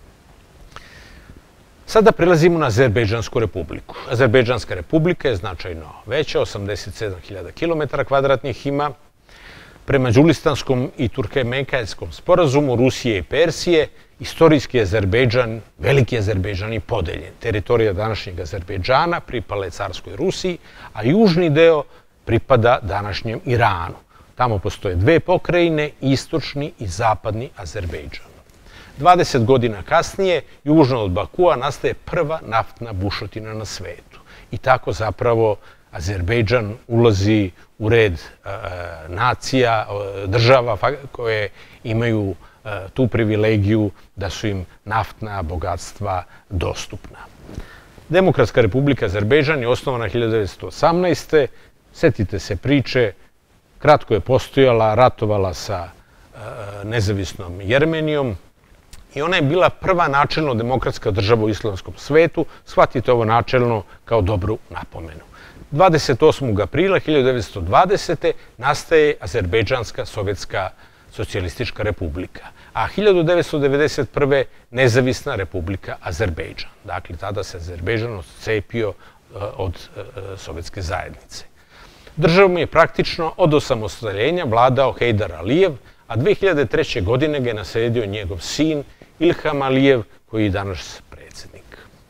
Sada prelazimo na Azerbejdžansku republiku. Azerbejdžanska republika je značajno veća, 87.000 km2 ima. Prema Đulistanskom i Turkmenkanskom sporazumu Rusije i Persije, istorijski Azerbejdžan, veliki Azerbejdžan je podeljen. Teritorija današnjeg Azerbejdžana pripala je carskoj Rusiji, a južni deo pripada današnjem Iranu. Tamo postoje 2 pokrajine, istočni i zapadni Azerbejdžan. 20 godina kasnije, južno od Bakua, nastaje prva naftna bušotina na svetu. I tako zapravo Azerbejdžan ulazi u red nacija, država koje imaju tu privilegiju da su im naftna bogatstva dostupna. Demokratska republika Azerbejdžan je osnovana 1918. Setite se priče, kratko je postojala, ratovala sa nezavisnom Jermenijom i ona je bila prva načelno demokratska država u islamskom svetu. Shvatite ovo načelno kao dobru napomenu. 28. aprila 1920. nastaje Azerbejdžanska sovjetska socijalistička republika, a 1991. nezavisna republika Azerbejdžan. Dakle, tada se Azerbejdžan odcepio od sovjetske zajednice. Državom je praktično od osamostaljenja vladao Hejdar Alijev, a 2003. godine ga je naslijedio njegov sin Ilham Alijev, koji je danas predsjednik.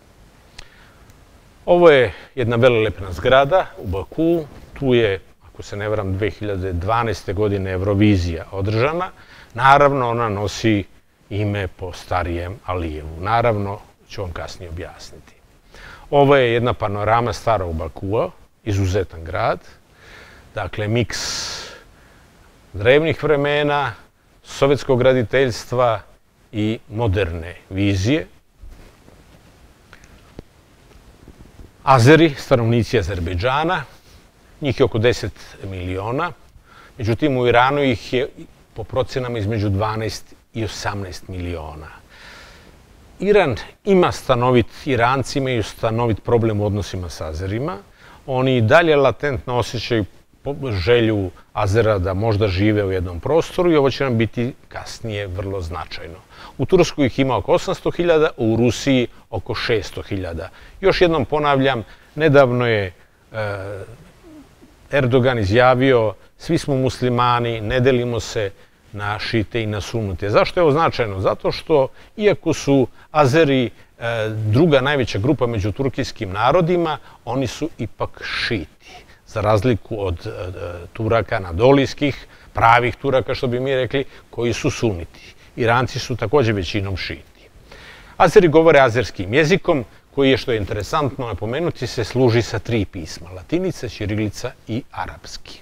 Ovo je jedna velelepna zgrada u Bakuu. Tu je, ako se ne varam, 2012. godine Eurovizija održana. Naravno, ona nosi ime po starijem Alijevu. Naravno, ću vam kasnije objasniti. Ovo je jedna panorama starog Bakua, izuzetan grad. Dakle, miks drevnih vremena, sovjetskog graditeljstva i moderne vizije. Azeri, stanovnici Azerbejdžana, njih je oko 10 miliona, međutim u Iranu ih je po procenama između 12 i 18 miliona. Iranci imaju stanovit problem u odnosima sa Azerima. Oni i dalje latentno osjećaju želju Azera da možda žive u jednom prostoru i ovo će nam biti kasnije vrlo značajno. U Turskoj ih ima oko 800.000, u Rusiji oko 600.000. Još jednom ponavljam, nedavno je Erdogan izjavio: svi smo muslimani, ne delimo se na šite i na sunite. Zašto je ovo značajno? Zato što, iako su Azeri druga najveća grupa među turkijskim narodima, oni su ipak šiti. Za razliku od Turaka anadolijskih, pravih Turaka, što bi mi rekli, koji su suniti. Iranci su također većinom šiti. Azeri govore azerskim jezikom, koji je, što je interesantno napomenuti, se služi sa 3 pisma: latinica, ćirilica i arapski.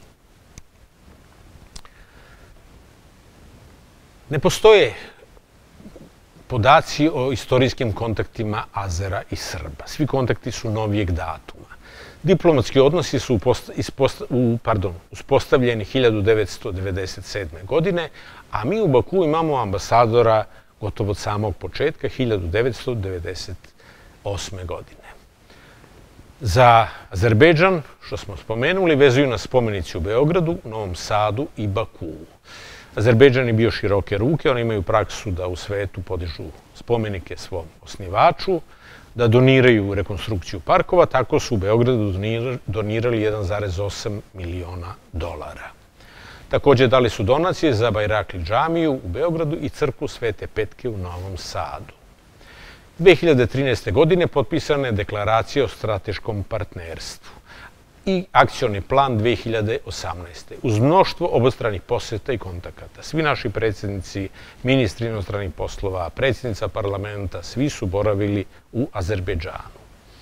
Ne postoje podaci o istorijskim kontaktima Azera i Srba. Svi kontakti su novijeg datuma. Diplomatski odnosi su uspostavljeni 1997. godine, a mi u Bakuu imamo ambasadora gotovo od samog početka, 1998. godine. Za Azerbejdžan, što smo spomenuli, vezuju nas spomenici u Beogradu, Novom Sadu i Bakuu. Azerbejdžan je bio široke ruke, oni imaju praksu da u svetu podižu spomenike svom osnivaču, da doniraju rekonstrukciju parkova, tako su u Beogradu donirali 1,8 miliona dolara. Također dali su donacije za Bajrakli džamiju u Beogradu i crkvu Svete Petke u Novom Sadu. 2013. godine potpisana je deklaracija o strateškom partnerstvu i akcioni plan 2018. uz mnoštvo obostranih posjeta i kontakata. Svi naši predsjednici, ministri inostranih poslova, predsjednica parlamenta, svi su boravili u Azerbejdžanu.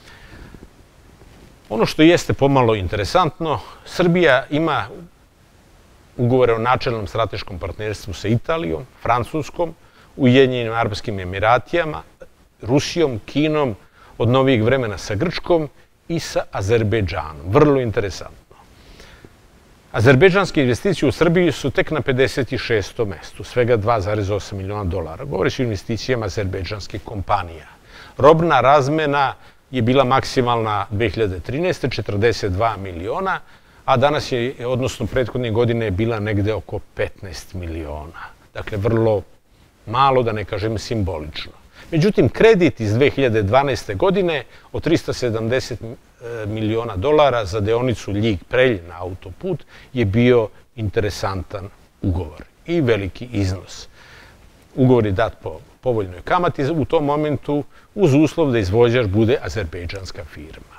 Ono što jeste pomalo interesantno, Srbija ima ugovore o načelnom strateškom partnerstvu sa Italijom, Francuskom, Ujedinjenim Arapskim Emiratijama, Rusijom, Kinom, od novijeg vremena sa Grčkom i sa Azerbejdžanom. Vrlo interesantno. Azerbejdžanske investicije u Srbiji su tek na 56. mestu, svega 2,8 miliona dolara. Govori se o investicijama azerbejdžanskih kompanija. Robna razmena je bila maksimalna 2013. 42 miliona, a danas je, odnosno prethodne godine, bila negde oko 15 miliona. Dakle, vrlo malo, da ne kažem simbolično. Međutim, kredit iz 2012. godine od 370 miliona dolara za deonicu Ljig-Prelj na autoput je bio interesantan ugovor i veliki iznos. Ugovor je dat po povoljnoj kamati u tom momentu uz uslov da izvođač bude azerbejdžanska firma.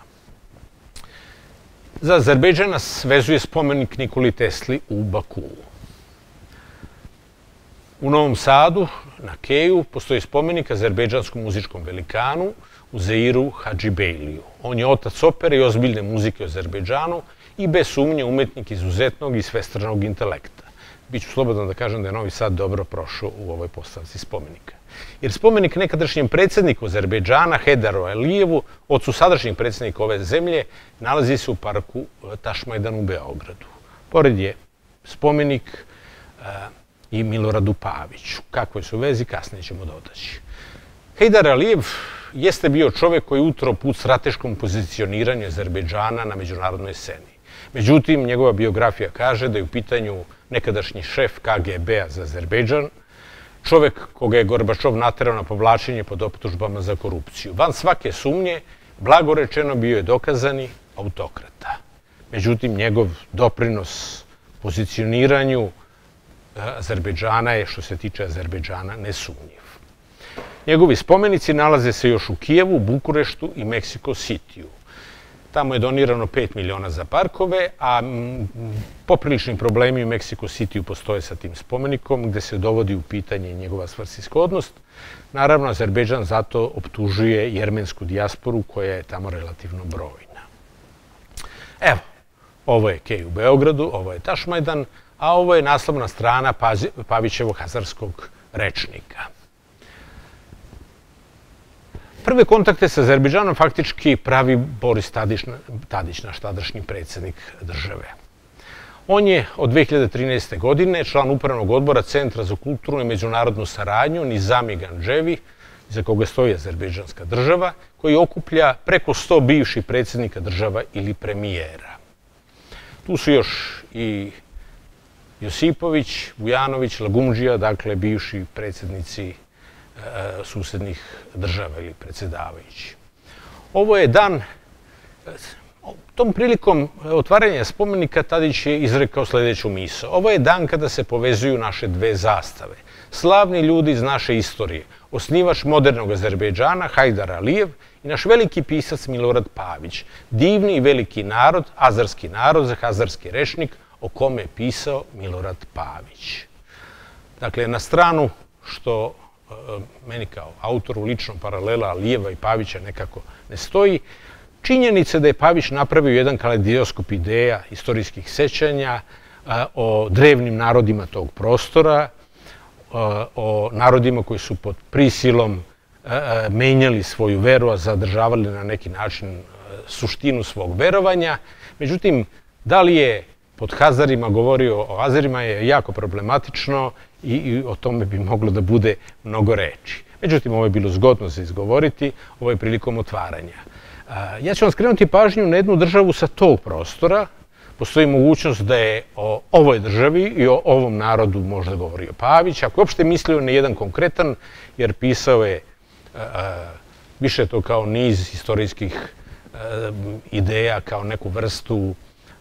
Za Azerbejdžan nas vezuje spomenik Nikoli Tesli u Bakuu. U Novom Sadu, na Keju, postoji spomenik azerbejdžanskom muzičkom velikanu Uzeiru Hadžibejliju. On je otac opere i ozbiljne muzike u Azerbejdžanu i bez sumnje umetnik izuzetnog i svestranog intelekta. Biću slobodan da kažem da je Novi Sad dobro prošao u ovoj postavci spomenika. Jer spomenik nekadašnjem predsjedniku Azerbejdžana, Hejdaru Alijevu, ocu sadašnjeg predsjednika ove zemlje, nalazi se u parku Tašmajdan u Beogradu. Pored je spomenik i Miloradu Paviću. Kakve su vezi, kasnije ćemo dotaći. Hejdar Alijev jeste bio čovjek koji je utro put strateškom pozicioniranju Azerbejdžana na međunarodnoj sceni. Međutim, njegova biografija kaže da je u pitanju nekadašnji šef KGB-a za Azerbejdžan, čovjek koga je Gorbačov naterao na povlačenje pod optužbama za korupciju. Van svake sumnje, blago rečeno, bio je dokazani autokrata. Međutim, njegov doprinos pozicioniranju Azerbejdžana je, što se tiče Azerbejdžana, nesumnjiv. Njegovi spomenici nalaze se još u Kijevu, Bukureštu i Meksiko Cityu. Tamo je donirano 5 miliona za parkove, a poprilični problemi u Meksiko Cityu postoje sa tim spomenikom, gde se dovodi u pitanje njegova svrsishodnost. Naravno, Azerbejdžan zato optužuje jermensku dijasporu koja je tamo relativno brojna. Evo, ovo je Kej u Beogradu, ovo je Tašmajdan, a ovo je naslovna strana Pavićevog hazarskog rečnika. Prve kontakte sa Azerbejdžanom faktički pravi Boris Tadić, naš tadašnji predsjednik države. On je od 2013. godine član upravnog odbora Centra za kulturnu i međunarodnu saradnju Nizami Ganđevi, za koga stoji azerbejdžanska država, koji okuplja preko 100 bivših predsjednika država ili premijera. Tu su još i Josipović, Vujanović, Lagumdžija, dakle bivši predsjednici susednih država ili predsjedavajući. Ovo je dan, tom prilikom otvaranja spomenika Tadić je izrekao sljedeću misao. Ovo je dan kada se povezuju naše dve zastave. Slavni ljudi iz naše istorije, osnivač modernog Azerbejdžana, Hejdar Alijev i naš veliki pisac Milorad Pavić, divni i veliki narod, azarski narod, hazarski rečnik, o kome je pisao Milorad Pavić. Dakle, na stranu što meni kao autoru lično paralela Alijeva i Pavića nekako ne stoji, činjenica da je Pavić napravio jedan kaleidoskop ideja, istorijskih sećanja o drevnim narodima tog prostora, o narodima koji su pod prisilom menjali svoju veru, a zadržavali na neki način suštinu svog verovanja. Međutim, da li je pod Hazarima govorio o Azerima je jako problematično i o tome bi moglo da bude mnogo reči. Međutim, ovo je bilo zgodno za izgovoriti, ovo je prilikom otvaranja. Ja ću vam skrenuti pažnju na jednu državu sa tog prostora, postoji mogućnost da je o ovoj državi i o ovom narodu možda govorio Pavić, ako je uopšte mislio na jedan konkretan, jer pisao je više to kao niz istorijskih ideja, kao neku vrstu,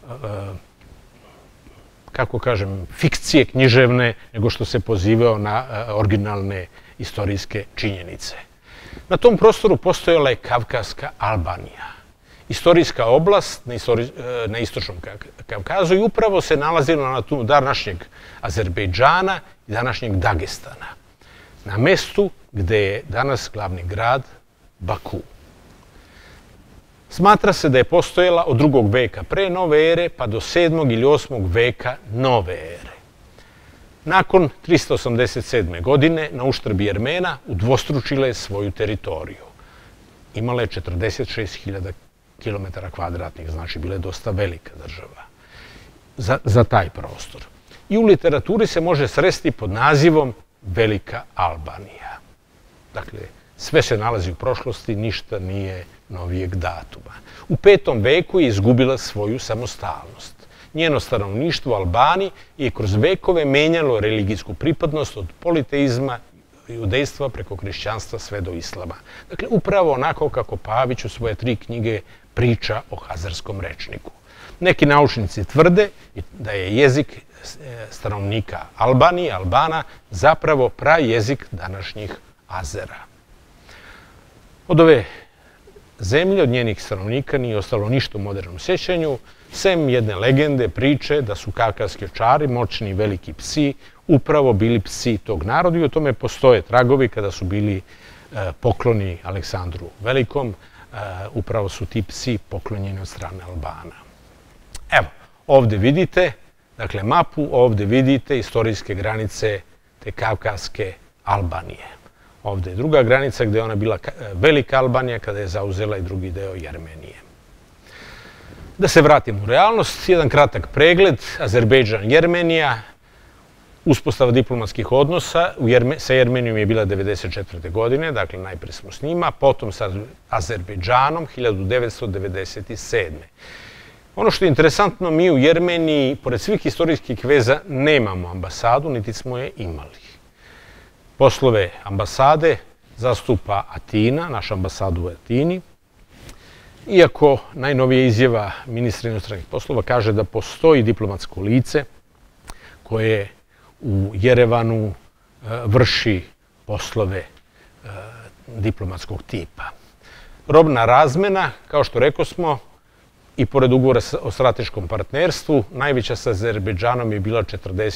kako kažem, fikcije književne, nego što se pozivao na originalne istorijske činjenice. Na tom prostoru postojala je Kavkaska Albanija, istorijska oblast na istočnom Kavkazu, i upravo se nalazila na tu današnjeg Azerbejdžana i današnjeg Dagestana, na mestu gde je danas glavni grad Baku. Smatra se da je postojala od 2. veka pre nove ere pa do 7. ili 8. veka nove ere. Nakon 387. godine, na uštrb Jermena, udvostručila je svoju teritoriju. Imala je 46.000 km², znači bila je dosta velika država za taj prostor. I u literaturi se može sresti pod nazivom Velika Albanija. Dakle, sve se nalazi u prošlosti, ništa nije novijeg datuma. U 5. veku je izgubila svoju samostalnost. Njeno stanovništvo Albani je kroz vekove menjalo religijsku pripadnost od politeizma i judejstva preko hrišćanstva sve do islama. Dakle, upravo onako kako Pavić u svoje 3 knjige priča o hazarskom rečniku. Neki naučnici tvrde da je jezik stanovnika Albanije, Albana, zapravo prajezik današnjih Azera. Od ove zemlje, od njenih stanovnika, nije ostalo ništa u modernom sjećanju, sem jedne legende, priče da su kavkaski ovčari, moćni i veliki psi, upravo bili psi tog naroda, i o tome postoje tragovi kada su bili pokloni Aleksandru Velikom, upravo su ti psi poklonjeni od strane Albana. Evo, ovde vidite, dakle, mapu, ovde vidite istorijske granice te kavkaske Albanije. Ovde je druga granica gde je ona bila Velika Albanija, kada je zauzela i drugi deo Jermenije. Da se vratim u realnost, jedan kratak pregled. Azerbejdžan, Jermenija, uspostava diplomatskih odnosa sa Jermenijom je bila 1994. godine, dakle najpre smo s njima, potom sa Azerbejdžanom 1997. Ono što je interesantno, mi u Jermeniji, pored svih istorijskih veza, nemamo ambasadu, niti smo je imali. Poslove ambasade zastupa Atina, naša ambasada u Atini, iako najnovija izjava ministra inostranih poslova kaže da postoji diplomatsko lice koje u Jerevanu vrši poslove diplomatskog tipa. Robna razmena, kao što rekosmo, i pored ugovora o strateškom partnerstvu, najveća sa Azerbejdžanom je bila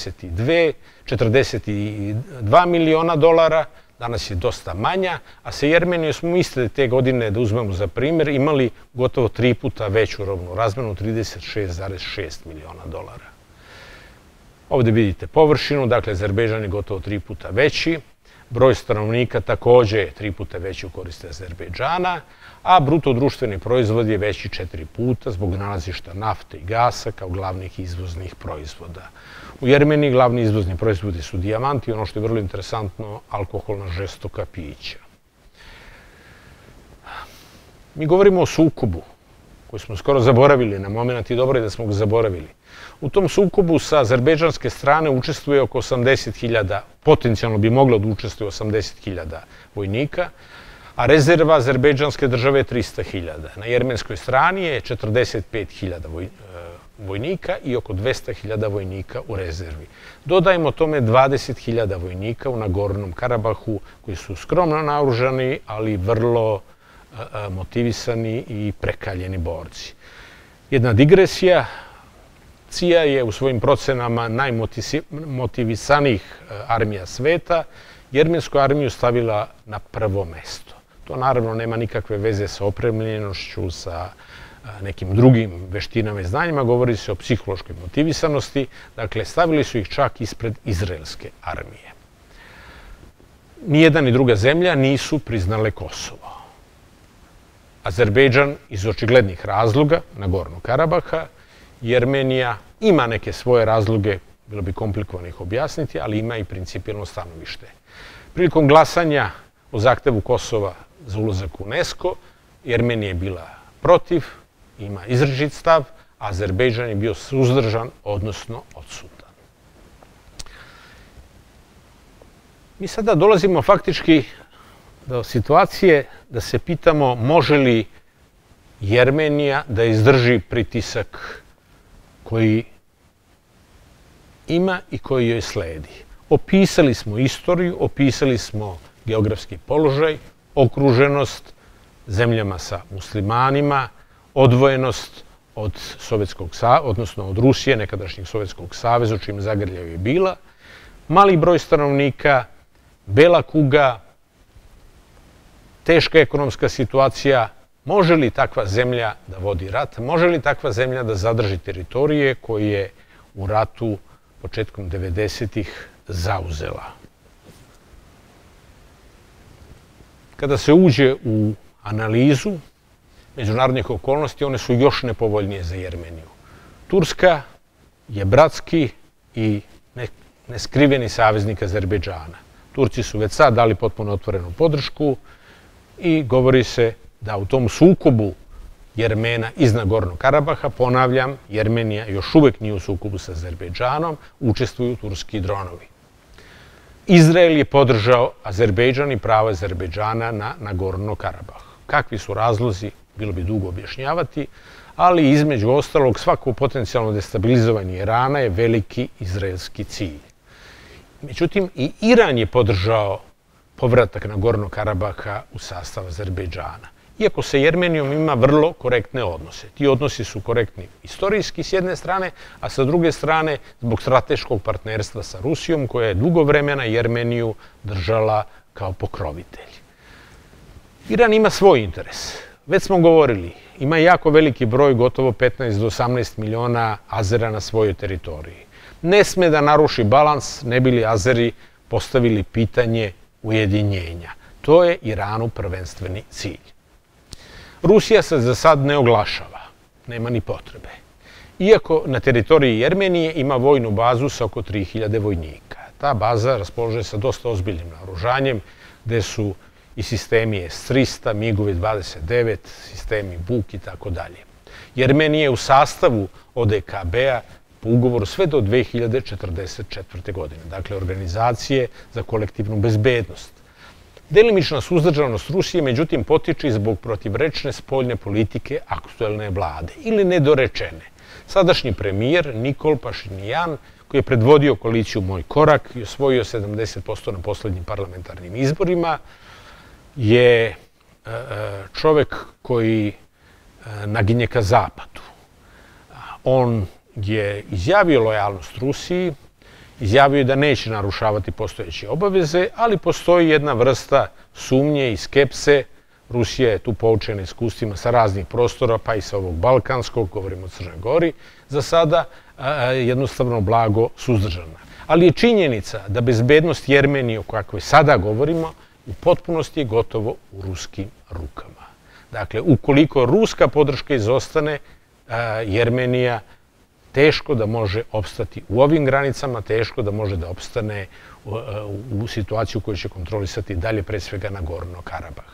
42 miliona dolara, danas je dosta manja, a sa Jermenijom smo iste te godine, da uzmemo za primjer, imali gotovo 3 puta veću robnu razmenu, 36,6 miliona dolara. Ovde vidite površinu, dakle Azerbejdžan je gotovo 3 puta veći, broj stanovnika takođe je 3 puta veći u korist Azerbejdžana, a bruto društveni proizvod je veći 4 puta zbog nalazišta nafte i gasa kao glavnih izvoznih proizvoda. U Jermeniji glavni izvozni proizvodi su dijamanti i, ono što je vrlo interesantno, alkoholna žestoka pića. Mi govorimo o sukobu koji smo skoro zaboravili na moment, i dobro je da smo ga zaboravili. U tom sukobu sa azerbejdžanske strane učestvuje oko 80.000, potencijalno bi moglo da učestvuje 80.000 vojnika, a rezerva azerbejdžanske države je 300.000. Na jermenskoj strani je 45.000 vojnika i oko 200.000 vojnika u rezervi. Dodajmo tome 20.000 vojnika u Nagornom Karabahu, koji su skromno naoružani, ali vrlo motivisani i prekaljeni borci. Jedna digresija, CIA je u svojim procenama najmotivisanijih armija sveta jermensku armiju stavila na prvo mesto. To naravno nema nikakve veze sa opremljenošću, sa nekim drugim veštinama i znanjima, govori se o psihološkoj motivisanosti, dakle stavili su ih čak ispred izraelske armije. Nijedna ni druga zemlja nisu priznale Kosovo. Azerbejdžan iz očiglednih razloga, Nagornog Karabaha, Jermenija ima neke svoje razloge, bilo bi komplikovano ih objasniti, ali ima i principijelno stanovište. Prilikom glasanja o zahtevu Kosova za ulazak u UNESCO, Jermenija je bila protiv, ima izričit stav, Azerbejdžan je bio suzdržan, odnosno odsutan. Mi sada dolazimo faktički do situacije da se pitamo može li Jermenija da izdrži pritisak koji ima i koji joj sledi. Opisali smo istoriju, opisali smo geografski položaj, okruženost zemljama sa muslimanima, odvojenost od odnosno od Rusije, nekadašnjeg Sovjetskog saveza, u čim zagrljaju je bila, mali broj stanovnika, bela kuga, teška ekonomska situacija. Može li takva zemlja da vodi rat? Može li takva zemlja da zadrži teritorije koje je u ratu početkom 90-ih zauzela? Kada se uđe u analizu međunarodnih okolnosti, one su još nepovoljnije za Jermeniju. Turska je bratski i neskriveni saveznik Azerbejdžana. Turci su već sad dali potpuno otvorenu podršku i govori se da u tom sukobu Jermena iz Nagornog Karabaha, ponavljam, Jermenija još uvek nije u sukobu sa Azerbejdžanom, učestvuju turski dronovi. Izrael je podržao Azerbejdžan i pravo Azerbejdžana na Nagorno Karabah. Kakvi su razlozi, bilo bi dugo objašnjavati, ali između ostalog svako potencijalno destabilizovanje Irana je veliki izraelski cilj. Međutim, i Iran je podržao povratak Nagornog Karabaha u sastav Azerbejdžana. Iako sa Jermenijom ima vrlo korektne odnose. Ti odnosi su korektni istorijski s jedne strane, a sa druge strane zbog strateškog partnerstva sa Rusijom, koja je dugo vremena Jermeniju držala kao pokrovitelj. Iran ima svoj interes. Već smo govorili, ima jako veliki broj, gotovo 15 do 18 miliona Azera na svojoj teritoriji. Ne sme da naruši balans, ne bi li Azeri postavili pitanje ujedinjenja. To je Iranu prvenstveni cilj. Rusija se za sad ne oglašava, nema ni potrebe. Iako na teritoriji Jermenije ima vojnu bazu sa oko 3000 vojnika. Ta baza raspolaže sa dosta ozbiljnim naoružanjem, gde su i sistemi S-300, MiG-ovi 29, sistemi Buk i tako dalje. Jermenija je u sastavu ODKB-a po ugovoru sve do 2044. godine, dakle Organizacije za kolektivnu bezbednost. Delimična suzdržanost Rusije, međutim, potiče zbog protivrečne spoljne politike aktuelne vlade ili nedorečene. Sadašnji premijer Nikol Pašinjan, koji je predvodio koaliciju Moj korak i osvojio 70% na poslednjim parlamentarnim izborima, je čovek koji naginje ka zapadu. On je izjavio lojalnost Rusiji, izjavio je da neće narušavati postojeće obaveze, ali postoji jedna vrsta sumnje i skepse. Rusija je tu poučena iskustvima sa raznih prostora, pa i sa ovog balkanskog, govorimo o Crnoj Gori, za sada jednostavno blago suzdržana. Ali je činjenica da bezbednost Jermenije, o kakvoj sada govorimo, u potpunosti je gotovo u ruskim rukama. Dakle, ukoliko ruska podrška izostane, Jermenija teško da može opstati u ovim granicama, teško da može da opstane u situaciju koju će kontrolisati dalje, pre svega Nagorno Karabah.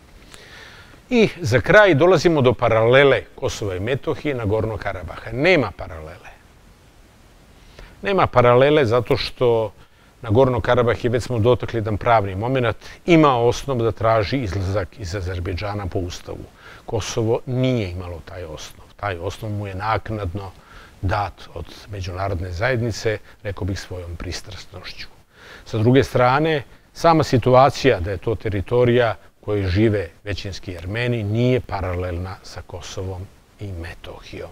I za kraj dolazimo do paralele Kosova i Metohije i Nagorno Karabaha. Nema paralele. Nema paralele zato što Nagorno Karabah je, već smo dotakli jedan pravni moment, ima osnov da traži izlazak iz Azerbejdžana po ustavu. Kosovo nije imalo taj osnov. Taj osnov mu je naknadno dat od međunarodne zajednice, rekao bih, svojom pristrasnošću. Sa druge strane, sama situacija da je to teritorija koje žive većinski Jermeni nije paralelna sa Kosovom i Metohijom.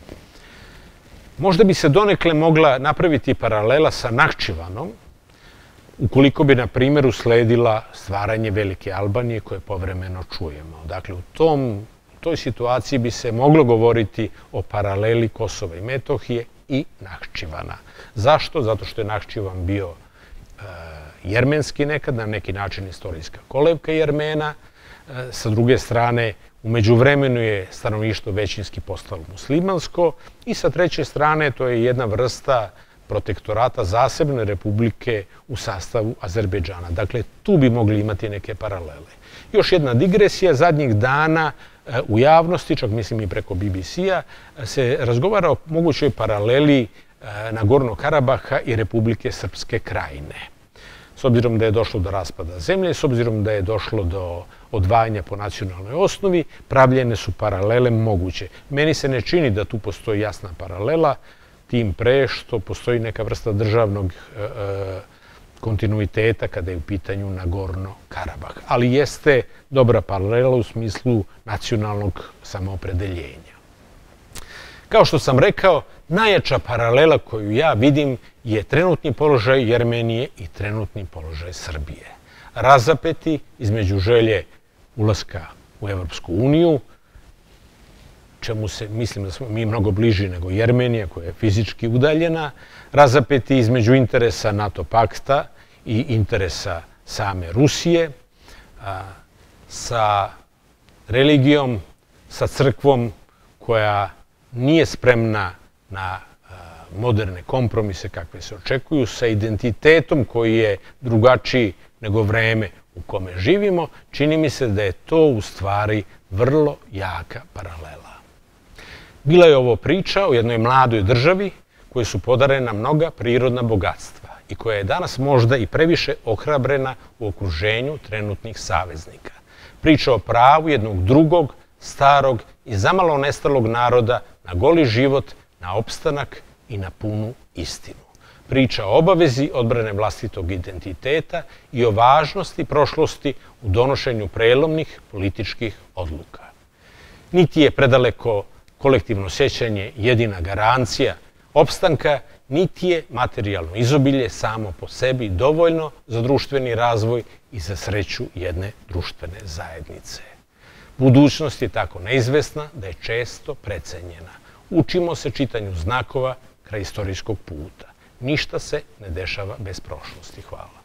Možda bi se donekle mogla napraviti paralela sa Nahčivanom, ukoliko bi, na primjer, usledila stvaranje Velike Albanije koje povremeno čujemo. Dakle, u toj situaciji bi se moglo govoriti o paraleli Kosova i Metohije i Nahčivana. Zašto? Zato što je Nahčivan bio jermenski nekad, na neki način istorijska kolevka Jermena. Sa druge strane, u međuvremenu je stanovništvo većinski postalo muslimansko i sa treće strane to je jedna vrsta protektorata zasebne republike u sastavu Azerbejdžana. Dakle, tu bi mogli imati neke paralele. Još jedna digresija, zadnjih dana u javnosti, čak mislim i preko BBC-a, se razgovara o mogućoj paraleli Nagornog Karabaha i Republike Srpske Krajine. S obzirom da je došlo do raspada zemlje, s obzirom da je došlo do odvajanja po nacionalnoj osnovi, pravljene su paralele moguće. Meni se ne čini da tu postoji jasna paralela, tim pre što postoji neka vrsta državnog kontinuiteta kada je u pitanju Nagorno Karabah. Ali jeste dobra paralela u smislu nacionalnog samoopredeljenja. Kao što sam rekao, najjača paralela koju ja vidim je trenutni položaj Jermenije i trenutni položaj Srbije. Razapeti između želje ulaska u Evropsku uniju, čemu se mislim da smo mi mnogo bliži nego Jermenija koja je fizički udaljena, razapeti između interesa NATO pakta i interesa same Rusije, sa religijom, sa crkvom koja nije spremna na moderne kompromise kakve se očekuju, sa identitetom koji je drugačiji nego vreme u kome živimo, čini mi se da je to u stvari vrlo jaka paralela. Bila je ovo priča o jednoj mladoj državi kojoj su podarena mnoga prirodna bogatstva i koja je danas možda i previše ohrabrena u okruženju trenutnih saveznika. Priča o pravu jednog drugog, starog i zamalo nestalog naroda na goli život, na opstanak i na punu istinu. Priča o obavezi odbrane vlastitog identiteta i o važnosti prošlosti u donošenju prelomnih političkih odluka. Niti je predaleko kolektivno sjećanje jedina garancija opstanka, niti je materijalno izobilje samo po sebi dovoljno za društveni razvoj i za sreću jedne društvene zajednice. Budućnost je tako neizvesna da je često precenjena. Učimo se čitanju znakova kraj istorijskog puta. Ništa se ne dešava bez prošlosti. Hvala.